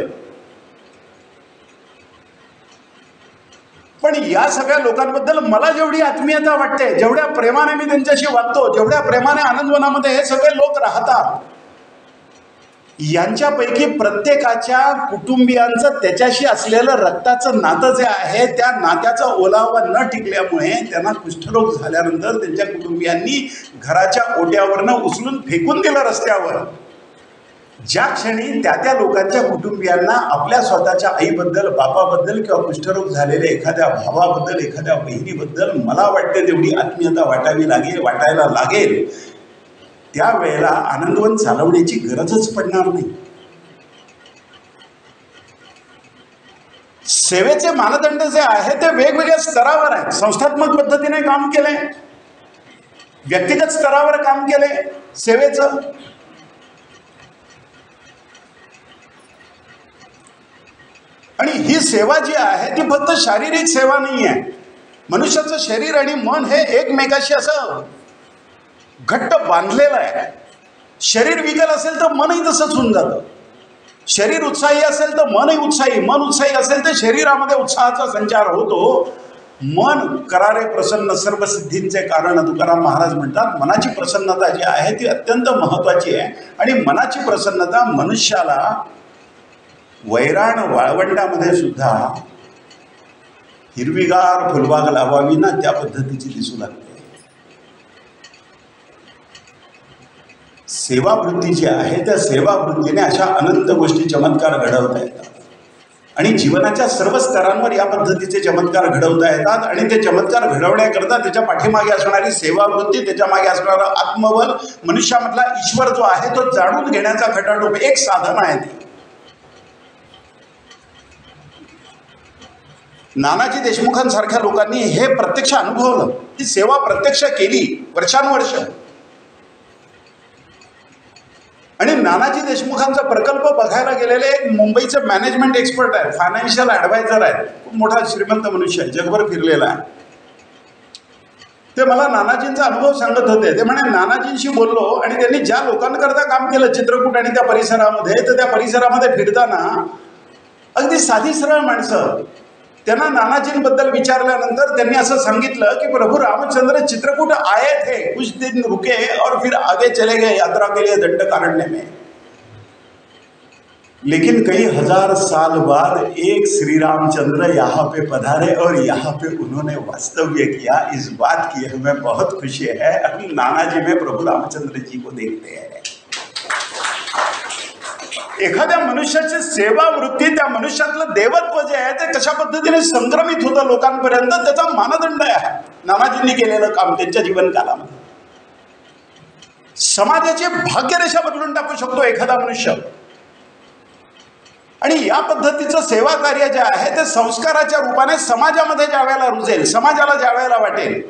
पण या सगळ्या लोकांबद्दल मला जेवढी आत्मीयता वाटते, जेवढ्या प्रेमाने मी त्यांच्याशी वागतो, जेवढ्या प्रेमाने आनंदवनामध्ये हे सगळे लोक राहतात, यांच्यापैकी प्रत्येकाच्या कुटुंबियांचं त्याच्याशी असलेलं रक्ताचं नातं जे आहे, त्या नात्याचा ओलावा न टिकल्यामुळे त्यांना कुष्ठरोग झाल्यानंतर त्यांच्या कुटुंबियांनी घराच्या ओट्यावरनं उचलून फेकून दिलं रस्त्यावर. ज्या क्षणी त्या त्या लोकांच्या कुटुंबियांना आपल्या स्वतःच्या आईबद्दल, बापाबद्दल किंवा कुष्ठरोग झालेल्या एखाद्या भावाबद्दल, एखाद्या बहिणीबद्दल मला वाटते तेवढी आत्मीयता वाटावी लागेल, वाटायला लागेल, त्यावेळेला आनंदवन चालवण्याची गरजच पडणार नाही. सेवेचे मानदंड जे आहे ते वेगवेगळ्या स्तरावर आहेत. संस्थात्मक पद्धतीने काम केले, व्यक्तिगत स्तरावर काम केले सेवेचं. आणि ही सेवा जी आहे ती फक्त शारीरिक सेवा नाही आहे. मनुष्याचं शरीर आणि मन हे एकमेकाशी असं घट्ट बांधलेलं आहे. शरीर विकल असेल तर मनही तसंच होऊन जातं. शरीर उत्साही असेल तर मनही उत्साही, मन उत्साही असेल तर शरीरामध्ये उत्साहाचा संचार होतो. मन करारे प्रसन्न सर्व सिद्धींचे कारण, तुकाराम महाराज म्हणतात. मनाची प्रसन्नता जी आहे ती अत्यंत महत्त्वाची आहे. आणि मनाची प्रसन्नता मनुष्याला वैराण वाळवंटामध्ये सुद्धा हिरवीगार फुलबाग लावावी ना, त्या पद्धतीची दिसू लागते. सेवावृत्ती जी आहे त्या सेवावृत्तीने अशा अनंत गोष्टी चमत्कार घडवता येतात. आणि जीवनाच्या सर्व स्तरांवर या पद्धतीचे चमत्कार घडवता येतात. आणि ते चमत्कार घडवण्याकरता त्याच्या पाठीमागे असणारी सेवावृत्ती, त्याच्या मागे असणारं आत्मबल, मनुष्यामधला ईश्वर जो आहे तो जाणून घेण्याचा खटाटोप एक साधन आहे. नानाजी देशमुखांसारख्या लोकांनी हे प्रत्यक्ष अनुभवलं, ही सेवा प्रत्यक्ष केली वर्षानुवर्ष. आणि नानाजी देशमुखांचा प्रकल्प बघायला गेलेले एक मुंबईचे मॅनेजमेंट एक्सपर्ट आहेत, फायनान्शियल ॲडवायझर आहेत, खूप मोठा श्रीमंत मनुष्य आहे, जगभर फिरलेला आहे. ते मला नानाजींचा अनुभव सांगत होते. ते म्हणे नानाजींशी बोललो आणि त्यांनी ज्या लोकांकरता काम केलं चित्रकूट आणि त्या परिसरामध्ये, तर त्या परिसरामध्ये फिरताना अगदी साधी सरळ माणसं, त्यांना नानाजींबद्दल विचारल्यानंतर त्यांनी असं सांगितलं की प्रभू रामचंद्र चित्रकूट आए थे, कुछ दिन रुके और फिर आगे चले गए यात्रा के लिए दंडकारण्य में, लेकिन कई हजार साल बाद एक श्री रामचंद्र यहाँ पे पधारे और यहाँ पे उन्होंने वास्तव्य किया. इस बात की हमें बहुत खुशी है. हम नानाजी में प्रभु रामचंद्र जी को देखते हैं. एखाद्या मनुष्याची सेवा वृत्ती, त्या मनुष्यातलं देवत्व जे आहे ते कशा पद्धतीने संक्रमित होतं लोकांपर्यंत, त्याचा मानदंड आहे नानाजींनी केलेलं काम त्यांच्या जीवनकालामध्ये. समाजाची भाग्यरेषा बदलून टाकू शकतो एखादा मनुष्य. आणि या पद्धतीचं सेवा कार्य जे आहे ते संस्काराच्या रूपाने समाजामध्ये ज्या वेळेला रुजेल, समाजाला ज्या वेळेला वाटेल.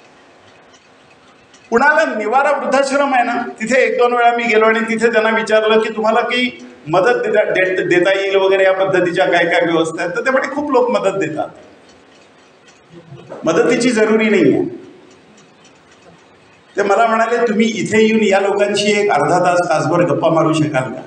पुण्याला निवारा वृद्धाश्रम आहे ना, तिथे एक दोन वेळा मी गेलो आणि तिथे त्यांना विचारलं की तुम्हाला काही मदत देता देता येईल वगैरे, या पद्धतीच्या काय काय व्यवस्था आहेत. तर त्यामुळे खूप लोक मदत देतात, मदतीची जरुरी नाही आहे. ते मला म्हणाले तुम्ही इथे येऊन या लोकांशी एक अर्धा तास तासभर गप्पा मारू शकाल का?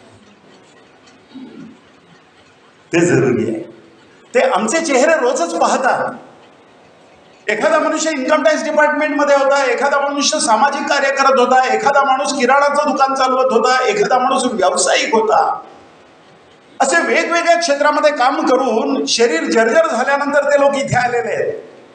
ते जरुरी आहे. ते आमचे चेहरे रोजच पाहतात. एखादा मनुष्य इन्कम टॅक्स डिपार्टमेंटमध्ये होता, एखादा मनुष्य सामाजिक कार्य करत होता, एखादा माणूस किराणाचं दुकान चालवत होता, एखादा माणूस व्यावसायिक होता. असे वेगवेगळ्या क्षेत्रामध्ये काम करून शरीर जर्जर झाल्यानंतर ते लोक इथे आलेले आहेत.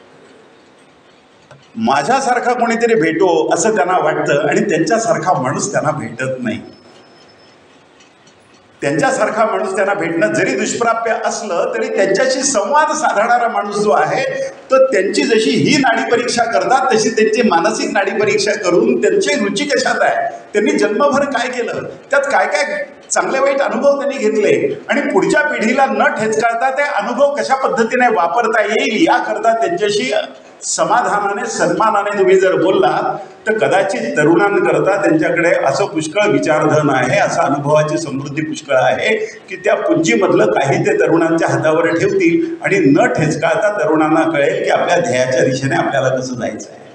माझ्यासारखा कोणीतरी भेटो असं त्यांना वाटतं आणि त्यांच्यासारखा माणूस त्यांना भेटत नाही. त्यांच्यासारखा माणूस त्यांना भेटणं जरी दुष्प्राप्य असलं तरी त्यांच्याशी संवाद साधणारा माणूस जो आहे तो त्यांची जशी ही नाडी परीक्षा करतात तशी त्यांची मानसिक नाडी परीक्षा करून त्यांची रुची कशात आहे, त्यांनी जन्मभर काय केलं, त्यात काय काय चांगले वाईट अनुभव त्यांनी घेतले आणि पुढच्या पिढीला न ठेचकाळता ते अनुभव कशा पद्धतीने वापरता येईल याकरता त्यांच्याशी समाधानाने सन्मानाने तुम्ही जर बोललात तर कदाचित तरुणांकरता त्यांच्याकडे असं पुष्कळ विचारधन आहे, असं अनुभवाची समृद्धी पुष्कळ आहे की त्या पुंजीमधलं काही ते तरुणांच्या हातावर ठेवतील आणि न ठेचकाळता तरुणांना कळेल की आपल्या ध्येयाच्या दिशेने आपल्याला कसं जायचं आहे.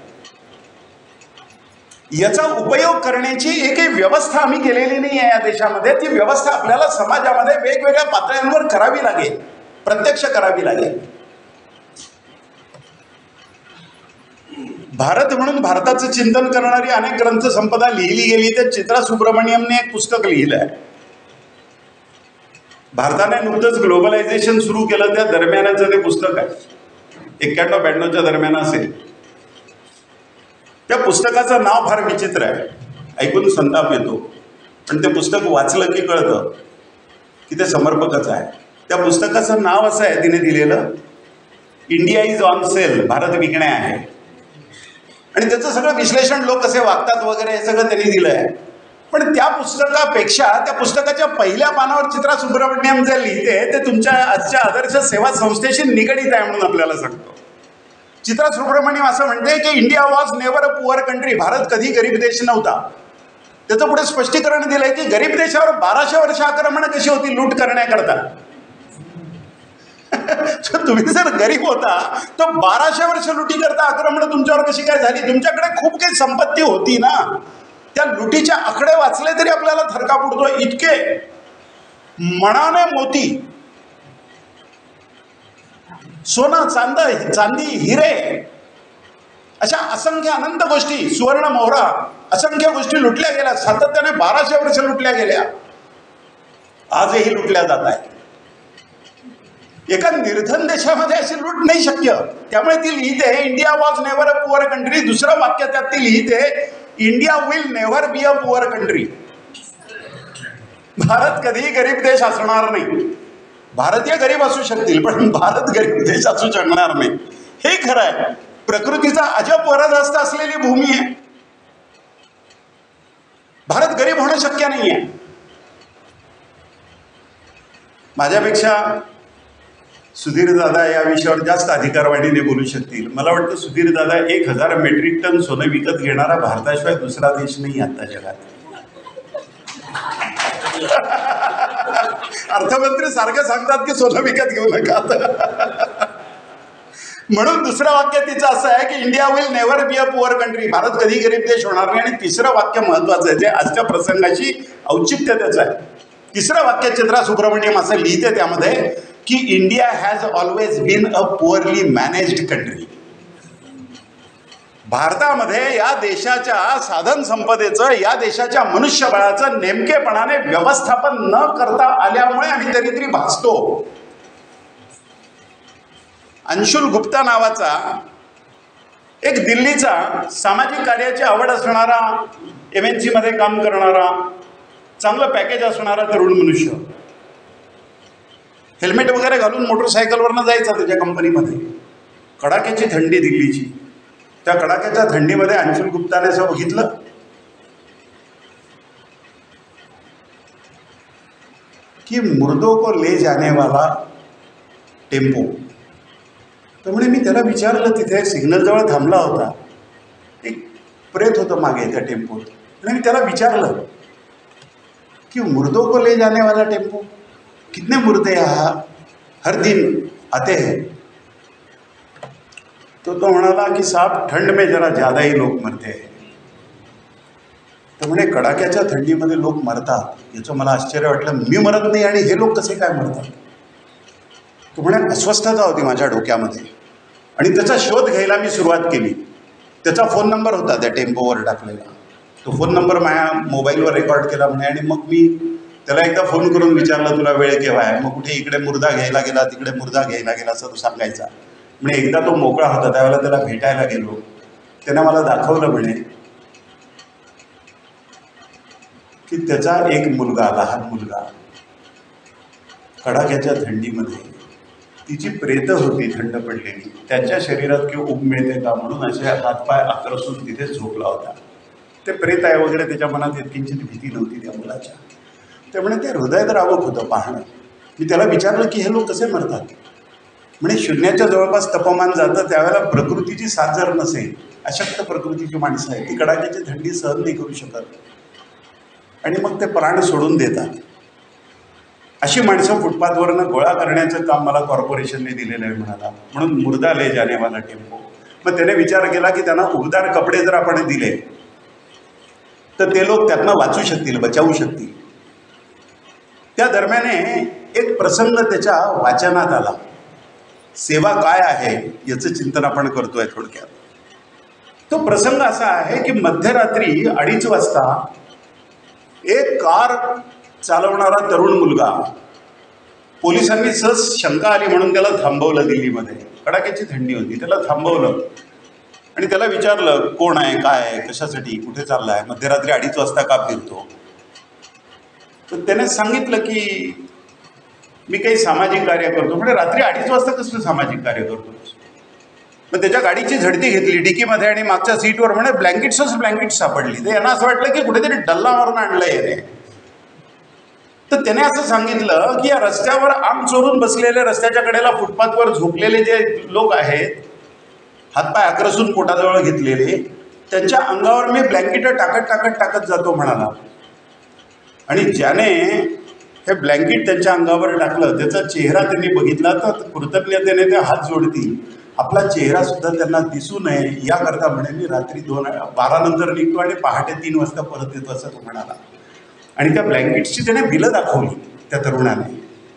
याचा उपयोग करण्याची एकही व्यवस्था आम्ही केलेली नाही आहे या देशामध्ये. ती व्यवस्था आपल्याला समाजामध्ये वेगवेगळ्या पातळ्यांवर करावी लागेल, प्रत्यक्ष करावी लागेल. भारत म्हणून भारताचं चिंतन करणारी अनेक ग्रंथ संपदा लिहिली गेली. त्या चित्रा सुब्रमण्यमने एक पुस्तक लिहिलं आहे. भारताने नुकतंच ग्लोबलायझेशन सुरू केलं त्या दरम्यानचं ते पुस्तक आहे, एक्क्याण्णव ब्याण्णवच्या दरम्यान असेल. त्या पुस्तकाचं नाव फार विचित्र आहे, ऐकून संताप येतो, पण ते पुस्तक वाचलं की कळतं की ते समर्पकच आहे. त्या पुस्तकाचं नाव असं आहे तिने दिलेलं, India is on sale, Bharat विकणे आहे. आणि त्याचं सगळं विश्लेषण लोक कसे वागतात वगैरे हे सगळं त्यांनी दिलं आहे. पण त्या पुस्तकापेक्षा त्या पुस्तकाच्या पहिल्या पानावर चित्रा सुब्रमण्यम जे लिहिते ते तुमच्या आजच्या आदर्श सेवा संस्थेशी निगडीत आहे म्हणून आपल्याला सांगतो. चित्रा सुब्रमण्यम असं म्हणते की India was never a poor country, Bharat कधी गरीब देश नव्हता. त्याचं पुढे स्पष्टीकरण दिलंय की गरीब देशावर बाराशे वर्ष आक्रमण कशी होती लूट करण्याकरता. तुम्ही जर गरीब होता तर बाराशे वर्ष लुटी करता आक्रमण तुमच्यावर कशी काय झाली? तुमच्याकडे खूप काही संपत्ती होती ना. त्या लुटीचे आकडे वाचले तरी आपल्याला थरका पडतो. इतके मणाने मोती, सोना, चांद चांदी, हिरे, अशा असंख्य अनंत गोष्टी, सुवर्ण मोहरा, असंख्य गोष्टी लुटल्या गेल्या. सातत्याने बाराशे वर्ष लुटल्या गेल्या, आजही लुटल्या जात आहेत. एका निर्धन देशामध्ये अशी लूट नाही शक्य. त्यामुळे ती लिहिते India was never a poor country. दुसरं वाक्य त्यात ती लिहिते India will never be a poor country. Bharat कधीही गरीब देश असणार नाही. भारतीय गरीब असू शकतील पण भारत गरीब देश असू शकणार नाही. हे खरं आहे. प्रकृतीचा अजब वरदहस्त असलेली भूमी आहे. भारत गरीब होणं शक्य नाही आहे. माझ्यापेक्षा सुधीर दादा या विषयावर जास्त अधिकारवाणीने बोलू शकतील. मला वाटतं सुधीर दादा एक हजार मेट्रिक टन सोनं विकत घेणारा भारताशिवाय दुसरा देश नाही आता जगात. अर्थमंत्री सारखं सांगतात की सोनं विकत घेऊ नका. म्हणून दुसरं वाक्य तिचं असं आहे की India will never be a poor country. Bharat कधी गरीब देश होणार नाही. आणि तिसरं वाक्य महत्वाचं आहे, जे आजच्या प्रसंगाशी औचित्य त्याचं आहे. तिसरं वाक्य चित्रा सुब्रमण्यम असं लिहिते त्यामध्ये की India has always been a poorly managed country. भारतामध्ये या देशाच्या साधन संपदेचं, या देशाच्या मनुष्यबळाचं नेमकेपणाने व्यवस्थापन न करता आल्यामुळे आम्ही दरिद्री भासतो. अंशुल गुप्ता नावाचा एक दिल्लीचा सामाजिक कार्याची आवड असणारा, एम एन सी मध्ये काम करणारा, चांगलं पॅकेज असणारा तरुण मनुष्य, हेल्मेट वगैरे घालून मोटरसायकलवरनं जायचा त्याच्या कंपनीमध्ये. कडाक्याची थंडी दिल्लीची. त्या कडाक्याच्या थंडीमध्ये अंशुल गुप्ताने असं बघितलं की मुर्दों को ले जाने वाला टेम्पो. तर म्हणे मी त्याला विचारलं, तिथे सिग्नल जवळ थांबला होता, एक प्रेत होतं मागे त्या टेम्पोत. आणि मी त्याला विचारलं कि मुर्दों को ले जाने वाला टेम्पो, कितने मुर्दे यहाँ हर दिन आते हैं? तो तो म्हणाला की साहब ठंड में जरा ज़्यादा ही लोग मरते हैं. तर म्हणे कडाक्याच्या थंडीमध्ये लोक मरतात, याचं मला आश्चर्य वाटलं. मी मरत नाही आणि हे लोक कसे काय मरतात? तो म्हणे अस्वस्थता होती माझ्या डोक्यामध्ये आणि त्याचा शोध घ्यायला मी सुरुवात केली. त्याचा फोन नंबर होता त्या टेम्पोवर टाकलेला. तो फोन नंबर माझ्या मोबाईलवर रेकॉर्ड केला म्हणे. आणि मग मी त्याला एकदा फोन करून विचारलं, तुला वेळ केव्हा आहे? मग कुठे इकडे मुर्दा घ्यायला गेला, तिकडे मुर्दा घ्यायला गेला असं तो सांगायचा. म्हणजे एकदा तो मोकळा होता, त्यावेळेला त्याला भेटायला गेलो. त्यानं मला दाखवलं म्हणे की त्याचा एक मुलगा, लहान मुलगा, कडाक्याच्या थंडीमध्ये, तिची प्रेतं होती थंड पडलेली, त्याच्या शरीरात किंवा उब मिळते का म्हणून असे हातपाय आक्रसून तिथे झोपला होता. ते प्रेत आहे वगैरे त्याच्या मनात किंचित भीती नव्हती त्या मुलाच्या. त्यामुळे ते हृदयद्रावक होतं पाहणं. मी त्याला विचारलं की हे लोक कसे मरतात? म्हणजे शून्याच्या जवळपास तापमान जातं, त्यावेळेला प्रकृतीची साथ जर नसेल, अशक्त प्रकृतीची माणसं आहे, ती कडाक्याची थंडी सहन नाही करू शकत आणि मग ते प्राण सोडून देतात. अशी माणसं फुटपाथवरनं गोळा करण्याचं काम मला कॉर्पोरेशनने दिलेलं आहे म्हणाला. म्हणून मुर्दा ले जानेवाला टेम्पो. मग त्याने विचार केला की त्यांना उबदार कपडे जर आपण दिले तर ते लोक त्यातनं वाचू शकतील, बचावू शकतील. त्या दरम्याने एक प्रसंग त्याच्या वाचनात आला. सेवा काय आहे याचं चिंतन आपण करतोय थोडक्यात. तो प्रसंग असा आहे की मध्यरात्री अडीच वाजता एक कार चालवणारा तरुण मुलगा, पोलिसांनी सहज शंका आली म्हणून त्याला थांबवलं. दिल्लीमध्ये कडाक्याची थंडी होती, त्याला थांबवलं आणि त्याला विचारलं कोण आहे, काय आहे, कशासाठी, कुठे चालला आहे, मध्यरात्री अडीच वाजता का फिरतो? तर त्याने सांगितलं की मी काही सामाजिक कार्य करतो. म्हणजे रात्री अडीच वाजता कसलं सामाजिक कार्य करतो? मग त्याच्या गाडीची झडती घेतली डिकीमध्ये आणि मागच्या सीटवर म्हणे ब्लँकेट्सच ब्लँकेट सापडली. तर यांना असं वाटलं की कुठेतरी डल्ला मारून आणलंय रे. तर त्याने असं सांगितलं की या रस्त्यावर आम चोरून बसलेले, रस्त्याच्या कडेला फुटपाथवर झोपलेले जे लोक आहेत, हातपाय आक्रसून पोटाजवळ घेतलेले, त्यांच्या अंगावर मी ब्लँकेट टाकत टाकत टाकत जातो म्हणाला. आणि ज्याने हे ब्लँकेट त्यांच्या अंगावर टाकलं त्याचा चेहरा त्यांनी बघितला तर कृतज्ञतेने ते हात जोडतील. आपला चेहरा सुद्धा त्यांना दिसू नये याकरता म्हणे मी रात्री दोन बारा नंतर निघतो आणि पहाटे तीन वाजता परत येतो असं तो म्हणाला. आणि त्या ब्लँकेट्सची त्याने बिलं दाखवली त्या तरुणाने.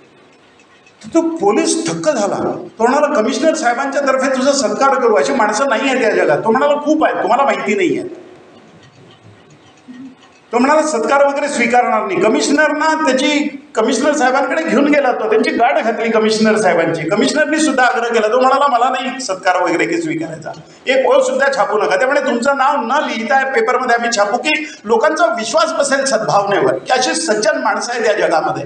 तो पोलीस थक्क झाला. तो म्हणाला कमिशनर साहेबांच्या तर्फे तुझा सत्कार करू, अशी माणसं नाही आहेत या जगात. तो म्हणाला खूप आहेत, तुम्हाला माहिती नाही आहे. तो म्हणाला सत्कार वगैरे स्वीकारणार नाही. कमिशनरना त्याची कमिशनर साहेबांकडे घेऊन गेला, तो त्यांची गाठ घातली कमिशनर साहेबांची. कमिशनरनी सुद्धा आग्रह केला. तो म्हणाला मला नाही सत्कार वगैरे काही स्वीकारायचा, एक ओळ सुद्धा छापू नका. त्यामुळे तुमचं नाव न लिहिता पेपरमध्ये आम्ही छापू की लोकांचा विश्वास बसेल सद्भावनेवर की अशी सज्जन माणसं आहेत या जगामध्ये.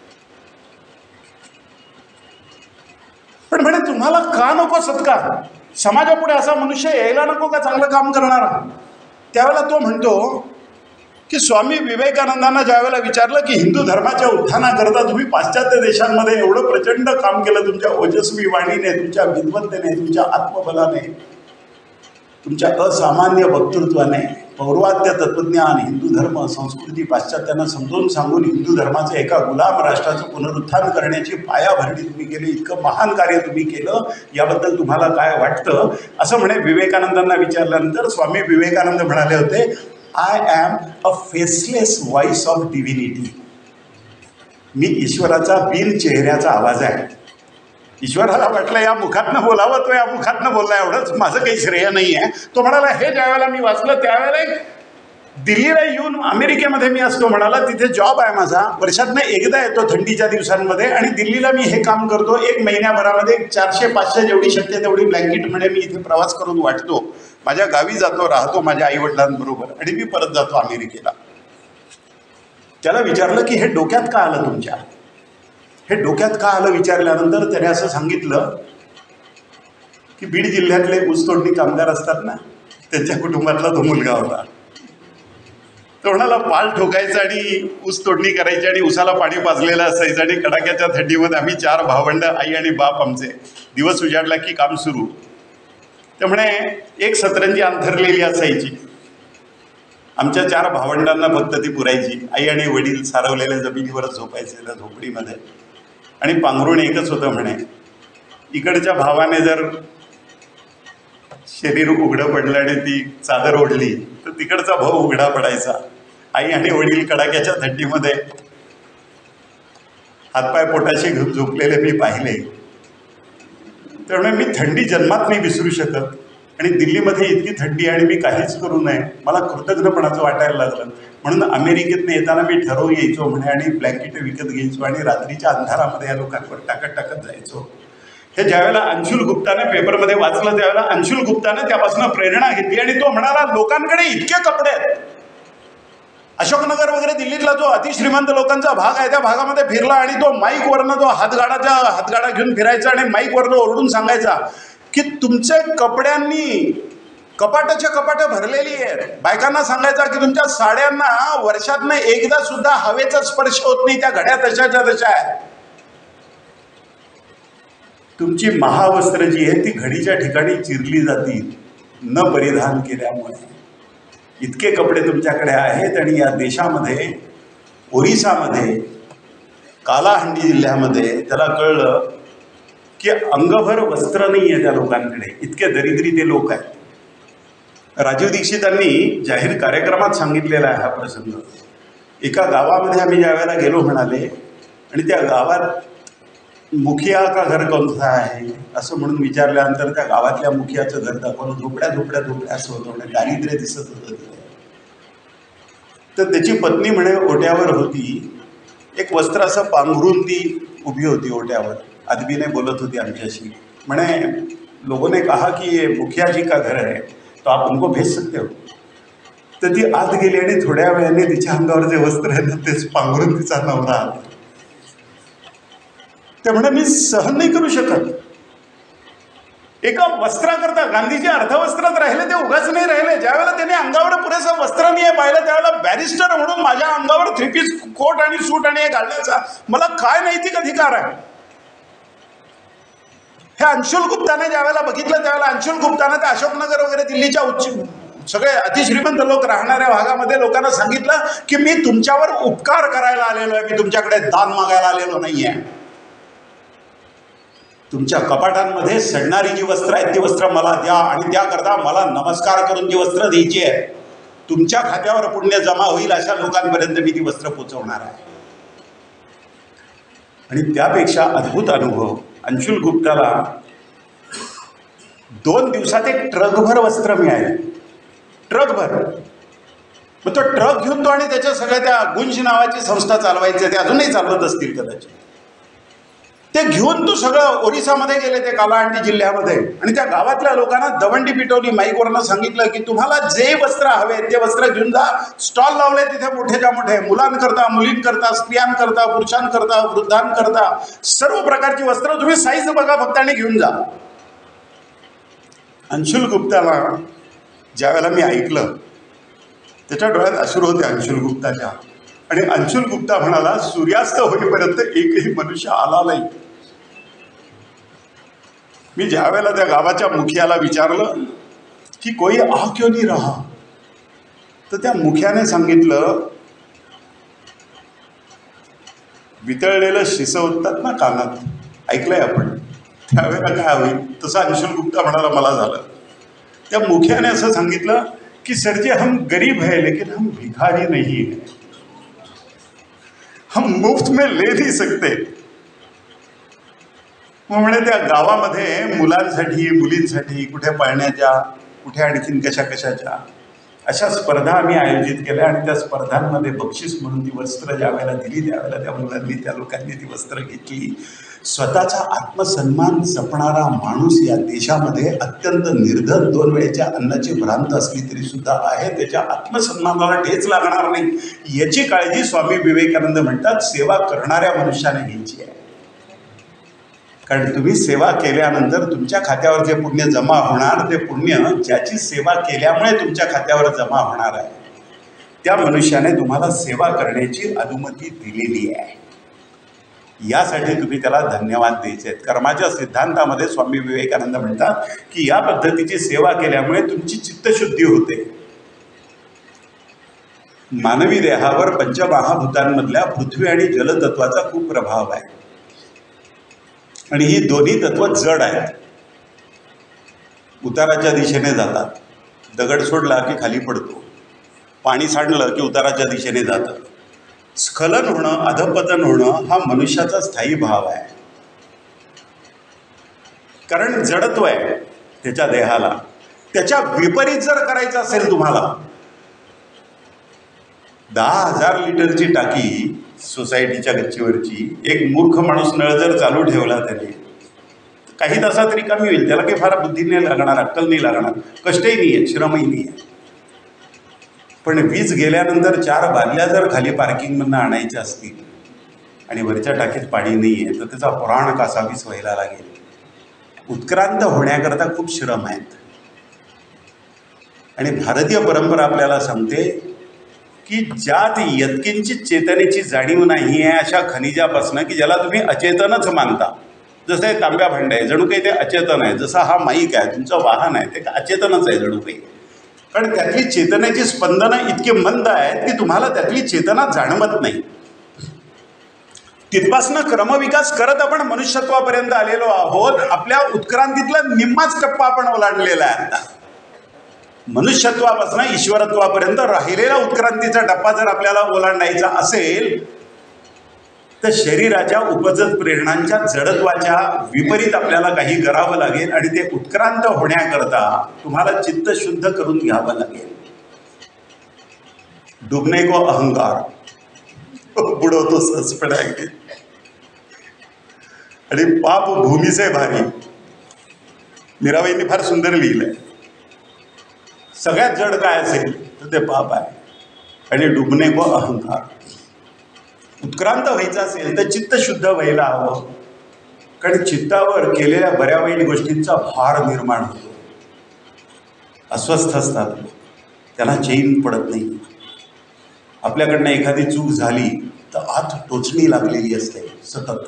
पण म्हणे तुम्हाला का नको सत्कार? समाजापुढे असा मनुष्य यायला नको का चांगलं काम करणारा? त्यावेळेला तो म्हणतो की स्वामी विवेकानंदांना ज्यावेळेला विचारलं की हिंदू धर्माच्या उत्थानाकरता तुम्ही पाश्चात्य देशांमध्ये एवढं प्रचंड काम केलं, तुमच्या ओजस्वी वाणीने, तुमच्या विद्वत्तेने, तुमच्या आत्मबलाने, तुमच्या असामान्य वक्तृत्वाने, पौर्वात्य तत्वज्ञान, हिंदू धर्म संस्कृती पाश्चात्यांना समजून सांगून हिंदू धर्माचं एका गुलाम राष्ट्राचं पुनरुत्थान करण्याची पायाभरणी तुम्ही केली, इतकं महान कार्य तुम्ही केलं, याबद्दल तुम्हाला काय वाटतं, असं म्हणे विवेकानंदांना विचारल्यानंतर स्वामी विवेकानंद म्हणाले होते, I am a faceless voice of divinity. मी ईश्वराचा बिन चेहऱ्याचा आवाज आहे. ईश्वराला वाटलं या मुखातनं बोलावं, तो या मुखातनं बोलला, एवढंच माझं काही श्रेय नाही आहे. तो म्हणाला, हे ज्या वेळेला मी वाचलं त्यावेळेला एक दिल्लीला येऊन, अमेरिकेमध्ये मी असतो म्हणाला, तिथे जॉब आहे माझा, वर्षातनं एकदा येतो थंडीच्या दिवसांमध्ये, आणि दिल्लीला मी हे काम करतो. एक महिन्याभरामध्ये चारशे पाचशे जेवढी शक्य तेवढी ब्लँकेट म्हणे मी इथे प्रवास करून वाटतो, माझ्या गावी जातो, राहतो माझ्या आईवडिलांबरोबर, आणि मी परत जातो अमेरिकेला. त्याला विचारलं की हे डोक्यात का आलं तुमच्या, हे डोक्यात का आलं विचारल्यानंतर त्याने असं सांगितलं की बीड जिल्ह्यातले ऊसतोडणी कामगार असतात ना, त्यांच्या कुटुंबातला तो मुलगा होता. तो म्हणाला, पाल ठोकायचा आणि ऊस तोडणी करायची आणि उसाला पाणी पाजलेलं असायचं, आणि कडाक्याच्या थंडीमध्ये आम्ही चार भावंड, आई आणि बाप आमचे, दिवस उजाडला की काम सुरू. ते म्हणे एक सतरंजी अंथरलेली असायची, आमच्या चार भावंडांना फक्त ती पुरायची. आई आणि वडील सारवलेल्या जमिनीवरच झोपायचे त्या झोपडीमध्ये, आणि पांघरुण एकच होतं म्हणे. इकडच्या भावाने जर शरीर उघडं पडलं आणि ती चादर ओढली तर तिकडचा भाऊ उघडा पडायचा. आई आणि वडील कडाक्याच्या थंडीमध्ये हातपाय पोटाशी घेऊन झोपलेले मी पाहिले. त्यामुळे मी थंडी जन्मात नाही विसरू शकत, आणि दिल्लीमध्ये इतकी थंडी आणि मी काहीच करू नये, मला कृतज्ञपणाचं वाटायला लागलं. म्हणून अमेरिकेतनं येताना मी ठरवून यायचो म्हणे, आणि ब्लँकेट विकत घ्यायचो आणि रात्रीच्या अंधारामध्ये या लोकांवर टाकत टाकत जायचो. हे ज्यावेळेला अंशुल गुप्ताने पेपरमध्ये वाचलं त्यावेळेला अंशुल गुप्ताने त्यापासून प्रेरणा घेतली, आणि तो म्हणाला, लोकांकडे इतके कपडे आहेत. अशोकनगर वगैरे दिल्लीतला जो अतिश्रीमंत लोकांचा भाग आहे त्या भागामध्ये फिरला, आणि तो माईकवरनं तो हातगाडाच्या हातगाडा घेऊन फिरायचा आणि माईकवरनं ओरडून सांगायचा की तुमचे कपड्यांनी कपाटाच्या कपाट भरलेली आहेत. बायकांना सांगायचा की तुमच्या साड्यांना वर्षातनं एकदा सुद्धा हवेचा स्पर्श होत नाही, त्या घड्या तशाच्या तशा आहेत. तुमची महावस्त्र जी आहे ती घडीच्या ठिकाणी चिरली जातील न परिधान केल्यामुळे. इतके कपडे तुमच्याकडे आहेत, आणि या देशामध्ये ओरिसामध्ये कालाहंडी जिल्ह्यामध्ये त्याला कळलं की अंगभर वस्त्र नाही आहे त्या लोकांकडे, इतके दरिद्री ते लोक आहेत. राजीव दीक्षितांनी जाहीर कार्यक्रमात सांगितलेला आहे हा प्रसंग. एका गावामध्ये आम्ही ज्या वेळेला गेलो म्हणाले, आणि त्या गावात मुखिया का घर कोणता आहे असं म्हणून विचारल्यानंतर त्या गावातल्या मुखियाचं घर दाखवलं. झोपड्या झोपड्या झोपड्या असं होतं म्हणे, दारिद्र्य दिसत होतं. तर त्याची पत्नी म्हणे ओट्यावर होती, एक वस्त्र असं पांघरून ती उभी होती ओट्यावर, आदमीने बोलत होती आमच्याशी. म्हणे लोगों ने कहा कि ये मुखिया जी का घर है तो आप उनको भेज सकते हो. तर ती आत गेली आणि थोड्या वेळाने तिच्या अंगावर जे वस्त्र आहे ना तेच पांघरून तिचा नवरा आला. ते म्हणे मी सहन नाही करू शकत. एका वस्त्राकरता गांधीजी अर्धवस्त्रात राहिले, ते उगाच नाही राहिले. ज्यावेळेला त्यांनी अंगावर पुरेसं वस्त्र नाही पाहिलं त्यावेळेला बॅरिस्टर म्हणून माझ्या अंगावर थ्री पीस कोट आणि सूट आणि हे घालण्याचा मला काय नैतिक अधिकार आहे. हे अंशुल गुप्ताने ज्यावेळेला बघितलं त्यावेळेला अंशुल गुप्ताने त्या अशोकनगर वगैरे दिल्लीच्या उच्च सगळे अतिश्रीमंत लोक राहणाऱ्या भागामध्ये लोकांना सांगितलं की मी तुमच्यावर उपकार करायला आलेलो आहे, मी तुमच्याकडे दान मागायला आलेलो नाही आहे. तुमच्या कपाटांमध्ये सडणारी जी वस्त्र आहेत ती वस्त्र मला द्या, आणि त्याकरता मला नमस्कार करून जी वस्त्र द्यायची आहे तुमच्या खात्यावर पुण्य जमा होईल अशा लोकांपर्यंत मी ती वस्त्र पोचवणार आहे. आणि त्यापेक्षा अद्भुत अनुभव अंशुल गुप्ताला दोन दिवसात एक ट्रकभर वस्त्र मिळाले, ट्रकभर. मग तो ट्रक घेऊन तो आणि त्याच्या सगळ्या त्या गुंज नावाची संस्था चालवायचे, ते अजूनही चालवत असतील कदाचित. ते घेऊन तो सगळं ओरिसामध्ये गेले, ते कालाहंडी जिल्ह्यामध्ये, आणि त्या गावातल्या लोकांना दवंडी पिटवली. माईकवरनं सांगितलं की तुम्हाला जे वस्त्र हवे ते वस्त्र घेऊन जा. स्टॉल लावले तिथे मोठेच्या मोठे, मुलांकरता, मुलींकरता, स्त्रियांकरता, पुरुषांकरता, वृद्धांकरता सर्व प्रकारची वस्त्र तुम्ही साईज बघा फक्त आणि घेऊन जा. अंशुल गुप्ताला ज्यावेळेला मी ऐकलं त्याच्या डोळ्यात अश्रू होते अंशुल गुप्ताच्या. आणि अंशुल गुप्ता म्हणाला, सूर्यास्त होईपर्यंत एकही मनुष्य आला नाही. मी ज्या वेळेला त्या गावाच्या मुखियाला विचारलं की कोई आ क्यों नहीं रहा, तर त्या मुखियाने सांगितलं, वितळलेलं शिसवतात ना कानात, ऐकलंय आपण, त्यावेळेला काय होईल तसं अंशुल गुप्ता म्हणाला मला झालं. त्या मुखियाने असं सांगितलं की सरजी हम गरीब है लेकिन हम भिखारी नहीं है, हम मुफ्त में ले नहीं सकते. मग म्हणे त्या गावामध्ये मुलांसाठी मुलींसाठी कुठे पळण्याच्या कुठे आणखीन कशा कशाच्या अशा स्पर्धा आम्ही आयोजित केल्या आणि त्या स्पर्धांमध्ये बक्षीस म्हणून ती वस्त्र ज्या वेळेला दिली त्यावेळेला त्या मुलांनी त्या लोकांनी ती वस्त्र घेतली. स्वतःचा आत्मसन्मान जपणारा माणूस या देशामध्ये अत्यंत निर्धन दोन वेळेच्या अन्नाची भ्रांत असली तरी सुद्धा आहे, त्याच्या आत्मसन्मानाला ठेच लागणार नाही याची काळजी स्वामी विवेकानंद म्हणतात सेवा करणाऱ्या मनुष्याने घ्यायची आहे. कारण तुम्ही सेवा केल्यानंतर तुमच्या खात्यावर जे पुण्य जमा होणार ते पुण्य ज्याची सेवा केल्यामुळे तुमच्या खात्यावर जमा होणार आहे त्या मनुष्याने तुम्हाला सेवा करण्याची अनुमती दिलेली आहे. यासाठी तुम्ही त्याला धन्यवाद द्यायचे आहेत. कर्माच्या सिद्धांतामध्ये स्वामी विवेकानंद म्हणतात की या पद्धतीची सेवा केल्यामुळे तुमची चित्तशुद्धी होते. मानवी देहावर पंचमहाभूतांमधल्या पृथ्वी आणि जलतत्वाचा खूप प्रभाव आहे आणि ही दोन्ही तत्व जड आहेत, उताराच्या दिशेने जातात. दगड सोडला की खाली पडतो, पाणी सांडलं की उताराच्या दिशेने जातं. स्खलन होणं अधपतन होणं हा मनुष्याचा स्थायी भाव आहे. कारण जडत्व आहे त्याच्या देहाला. त्याच्या विपरीत जर करायचं असेल तुम्हाला, दहा हजार लिटरची टाकी सोसायटीच्या गच्चीवरची, एक मूर्ख माणूस नळ जर चालू ठेवला त्याने काही तासात रिकामी होईल. त्याला काही फार बुद्धी नाही लागणार, अक्कल नाही लागणार, कष्टही नाही आहे, श्रमही नाही आहे. पण वीज गेल्यानंतर चार बादल्या जर खाली पार्किंगमधनं आणायच्या असतील आणि वरच्या टाकीत पाणी नाही आहे तर त्याचा पुराण कासावीस व्हायला लागेल. उत्क्रांत होण्याकरता खूप श्रम आहेत. आणि भारतीय परंपरा आपल्याला सांगते की ज्यात यत्किंचित चेतनेची जाणीव नाही आहे अशा खनिजापासून की ज्याला तुम्ही अचेतनच मानता, जसं हे तांब्या भांड आहे जणू काही ते अचेतन आहे, जसा हा माईक आहे तुमचं वाहन आहे ते अचेतनच आहे जणू काही. कारण त्यातली चेतनेची स्पंदनं इतके मंद आहेत की तुम्हाला त्यातली चेतना जाणवत नाही. तिथपासनं क्रमविकास करत आपण मनुष्यत्वापर्यंत आलेलो आहोत. आपल्या उत्क्रांतीतला निम्माच टप्पा आपण ओलांडलेला आहे. आता मनुष्यत्वापासून ईश्वरत्वापर्यंत राहिलेला उत्क्रांतीचा टप्पा जर आपल्याला ओलांडायचा असेल तर शरीराच्या उपजत प्रेरणांच्या जडत्वाच्या विपरीत आपल्याला काही करावं लागेल आणि ते उत्क्रांत होण्याकरता तुम्हाला चित्त शुद्ध करून घ्यावं लागेल. डुबने को अहंकार बुडवतो सहजपणे आणि पाप भूमी से भारी. मीराबाईंनी फार सुंदर लिहिलंय. सगळ्यात जड काय असेल तर ते पाप आहे आणि डुबने को अहंकार. उत्क्रांत व्हायचं असेल तर चित्त शुद्ध व्हायला हवं. कारण चित्तावर केलेल्या बऱ्या वाईट गोष्टींचा भार निर्माण होतो. अस्वस्थ असतात, त्यांना चैन पडत नाही. आपल्याकडनं एखादी चूक झाली तर आत टोचणी लागलेली असते सतत.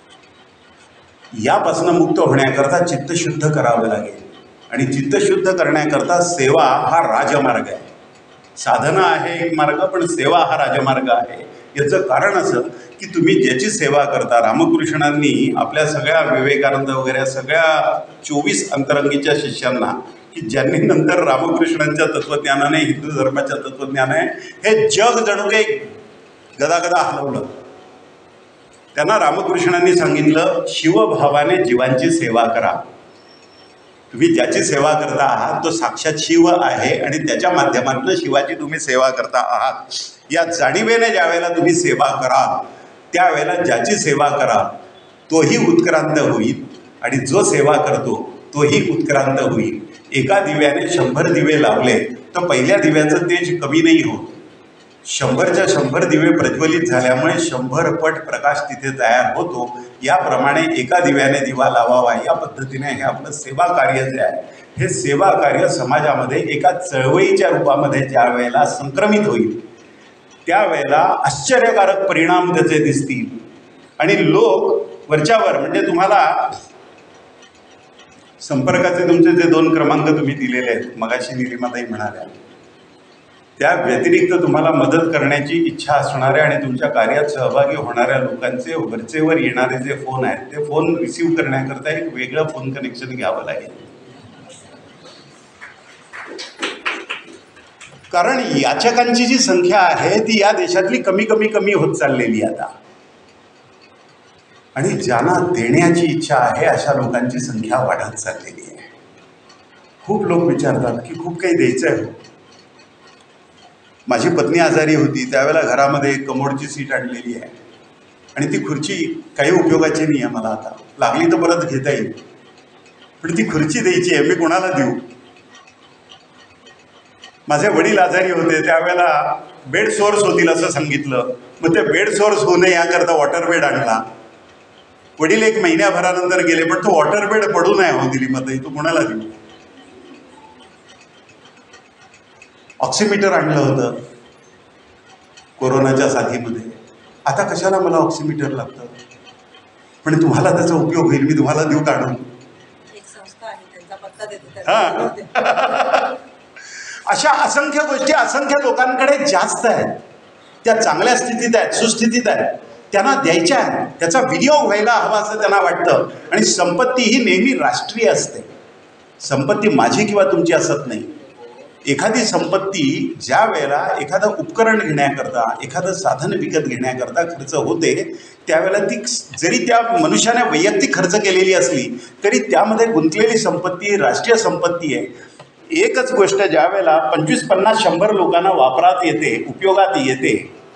यापासून मुक्त होण्याकरता चित्त शुद्ध करावं लागेल आणि चित्तशुद्ध करण्याकरता सेवा हा राजमार्ग आहे. साधना आहे एक मार्ग, पण सेवा हा राजमार्ग आहे. याचं कारण असं की तुम्ही ज्याची सेवा करता, रामकृष्णांनी आपल्या सगळ्या विवेकानंद वगैरे सगळ्या चोवीस अंतरंगीच्या शिष्यांना की ज्यांनी नंतर रामकृष्णांच्या तत्त्वज्ञानाने हिंदू धर्माच्या तत्त्वज्ञानाने हे जग जणू काही गदागदा हलवलं, त्यांना रामकृष्णांनी सांगितलं शिवभावाने जीवांची सेवा करा. तुम्ही ज्याची सेवा करता आहात तो साक्षात शिव आहे आणि त्याच्या माध्यमातून शिवाची तुम्ही सेवा करता आहात. या जाणीवेने ज्या वेळेला तुम्ही सेवा कराल त्यावेळेला ज्याची सेवा कराल तोही उत्क्रांत होईल आणि जो सेवा करतो तोही उत्क्रांत होईल. एका दिव्याने शंभर दिवे लावले तर पहिल्या दिव्याचं तेज कमी नाही होत. शंभरच्या शंभर दिवे प्रज्वलित झाल्यामुळे शंभर पट प्रकाश तिथे तयार होतो. याप्रमाणे एका दिव्याने दिवा लावावा या पद्धतीने हे आपलं सेवा कार्य जे आहे हे सेवा कार्य समाजामध्ये एका चळवळीच्या रूपामध्ये ज्या वेळेला संक्रमित होईल त्यावेळेला आश्चर्यकारक परिणाम त्याचे दिसतील आणि लोक वरच्यावर म्हणजे तुम्हाला संपर्काचे तुमचे जे दोन क्रमांक तुम्ही दिलेले आहेत मगाशी निलिमाताई म्हणाल्या त्या व्यतिरिक्त तुम्हाला मदत करण्याची इच्छा असणाऱ्या आणि तुमच्या कार्यात सहभागी होणाऱ्या लोकांचे वरचेवर येणारे जे फोन आहेत ते फोन रिसीव्ह करण्याकरता एक वेगळं फोन कनेक्शन घ्यावं लागेल. कारण याचकांची जी संख्या आहे ती या देशातली कमी कमी कमी होत चाललेली आता आणि ज्यांना देण्याची इच्छा आहे अशा लोकांची संख्या वाढत चाललेली आहे. खूप लोक विचारतात की खूप काही द्यायचं आहे. माझी पत्नी आजारी होती त्यावेळेला घरामध्ये एक कमोडची सीट आणलेली आहे आणि ती खुर्ची काही उपयोगाची नाही आहे. मला आता लागली तर परत घेता येईल पण ती खुर्ची द्यायची आहे. मी कोणाला देऊ? माझे वडील आजारी होते त्यावेळेला बेड सोर्स होतील असं सांगितलं. मग ते बेड सोर्स होऊ नये याकरता वॉटर बेड आणला. वडील एक महिन्याभरानंतर गेले पण तो वॉटर बेड पडू नये हो दिली मग तो कोणाला देऊ? ऑक्सिमीटर आणलं होतं कोरोनाच्या साथीमध्ये. आता कशाला मला ऑक्सिमीटर लागतं पण तुम्हाला त्याचा उपयोग होईल. मी तुम्हाला देऊ काढून. हा अशा असंख्य गोष्टी असंख्य लोकांकडे जास्त आहेत. त्या चांगल्या स्थितीत आहेत सुस्थितीत आहेत त्यांना द्यायच्या आहेत. त्याचा विनियोग व्हायला हवा असं त्यांना वाटतं. आणि संपत्ती ही नेहमी राष्ट्रीय असते. संपत्ती माझी किंवा तुमची असत नाही. एखादी संपत्ती ज्या वेळेला एखादं उपकरण घेण्याकरता एखादं साधन विकत घेण्याकरता खर्च होते त्यावेळेला ती जरी त्या मनुष्याने वैयक्तिक खर्च केलेली असली तरी त्यामध्ये गुंतलेली संपत्ती राष्ट्रीय संपत्ती आहे. एकच गोष्ट ज्या वेळेला पंचवीस पन्नास शंभर लोकांना वापरात येते उपयोगात येते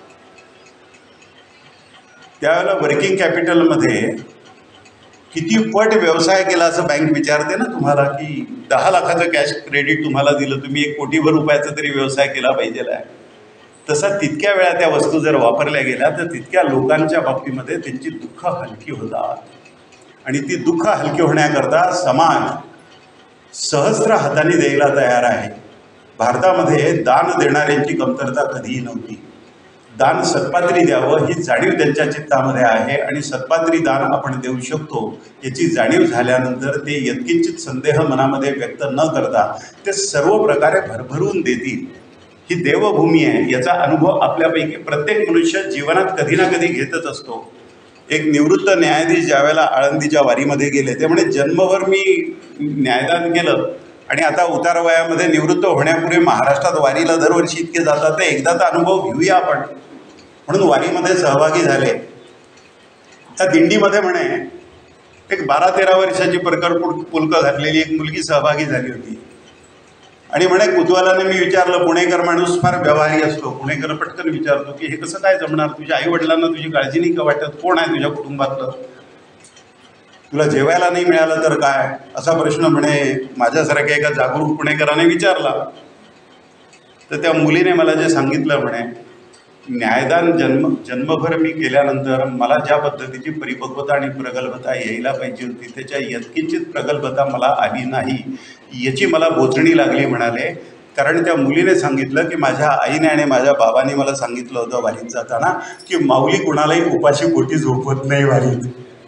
त्यावेळेला वर्किंग कॅपिटलमध्ये किती पट व्यवसाय केला असं बँक विचारते ना तुम्हाला की दहा लाखाचं कॅश क्रेडिट तुम्हाला दिलं तुम्ही एक कोटीभर रुपयाचा तरी व्यवसाय केला पाहिजे आहे. तसा तितक्या वेळा त्या वस्तू जर वापरल्या गेल्या तर तितक्या लोकांच्या बाबतीमध्ये त्यांची दुःख हलकी होतात आणि ती दुःख हलकी होण्याकरता समाज सहस्त्र हाताने द्यायला तयार आहे. भारतामध्ये दान देणाऱ्यांची कमतरता कधीही नव्हती. दान सत्पात्री द्यावं ही जाणीव त्यांच्या चित्तामध्ये आहे आणि सत्पात्री दान आपण देऊ शकतो याची जाणीव झाल्यानंतर ते यत्किंचित संदेह मनामध्ये व्यक्त न करता ते सर्व प्रकारे भरभरून देतील. ही देवभूमी आहे याचा अनुभव आपल्यापैकी प्रत्येक मनुष्य जीवनात कधी ना कधी घेतच असतो. एक निवृत्त न्यायाधीश ज्यावेळेला आळंदीच्या वारीमध्ये गेले ते म्हणे जन्मभर मी न्यायदान केलं आणि आता उतार वयामध्ये निवृत्त होण्यापूर्वी महाराष्ट्रात वारीला दरवर्षी इतके जातात तर एकदाचा अनुभव घेऊया आपण म्हणून वारीमध्ये सहभागी झाले. त्या दिंडीमध्ये म्हणे एक बारा तेरा वर्षाची परकर पुलकं घातलेली एक मुलगी सहभागी झाली होती आणि म्हणे कुतूहलाने मी विचारलं पुणेकर माणूस फार व्यवहारी असतो. पुणेकर पटकन विचारतो की हे कसं काय जमणार तुझ्या आईवडिलांना तुझी काळजी नाही का वाटत? कोण आहे तुझ्या कुटुंबातलं? तुला जेवायला नाही मिळालं तर काय? असा प्रश्न म्हणे माझ्यासारख्या एका जागरूक पुणेकराने विचारला. तर त्या मुलीने मला जे सांगितलं म्हणे न्यायदान जन्म जन्मभर मी केल्यानंतर मला ज्या पद्धतीची परिपक्वता आणि प्रगल्भता यायला पाहिजे होती त्याच्या यत्किंचित प्रगल्भता मला आली नाही याची मला बोचणी लागली म्हणाले. कारण त्या मुलीने सांगितलं की माझ्या आईने आणि माझ्या बाबांनी मला सांगितलं होतं वारीत जाताना की माऊली कुणालाही उपाशी पोटी झोपवत नाही वारीत.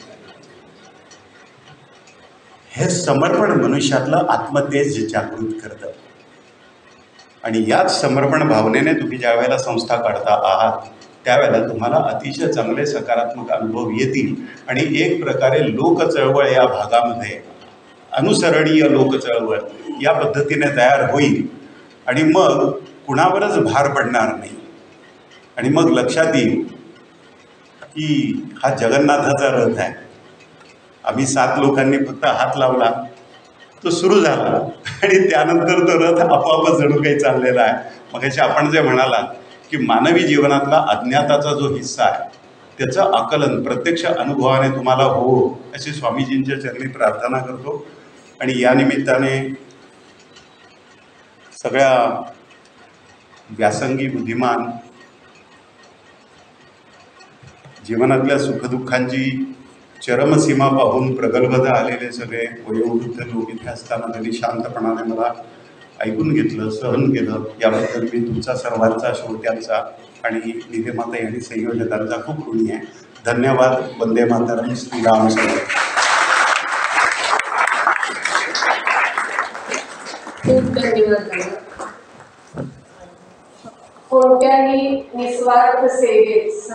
हे समर्पण मनुष्यातलं आत्मतेज जागृत करतं आणि याच समर्पण भावनेने तुम्ही ज्या वेळेला संस्था काढता आहात त्यावेळेला तुम्हाला अतिशय चांगले सकारात्मक अनुभव येतील आणि एक प्रकारे लोकचळवळ या भागामध्ये अनुसरणीय लोकचळवळ या पद्धतीने तयार होईल आणि मग कुणावरच भार पडणार नाही आणि मग लक्षात येईल की हा जगन्नाथाचा रथ आहे. आम्ही सात लोकांनी फक्त हात लावला तो सुरू झाला आणि त्यानंतर तो रथ आपोआपच जणू काही चाललेला आहे. मग असे आपण जे म्हणाला की मानवी जीवनातला अज्ञाताचा जो हिस्सा आहे त्याचं आकलन प्रत्यक्ष अनुभवाने तुम्हाला हो अशी स्वामीजींच्या चरणी प्रार्थना करतो. आणि या निमित्ताने सगळ्या व्यासंगी बुद्धिमान जीवनातल्या सुखदुःखांची चरमसीमा पाहून प्रगल्भ आलेले सगळे वयोवृद्ध लोक इथे असताना त्यांनी शांतपणाने मला ऐकून घेतलं, सहन केलं. याबद्दल मी तुमचा सर्वांचा, श्रोत्यांचा आणि निर्माता आणि संयोजकांचा खूप ऋणी आहे. धन्यवाद. वंदे मातरम. श्रीराम समर्थ. खूप धन्यवाद. कोणत्याही निस्वार्थ सेवेत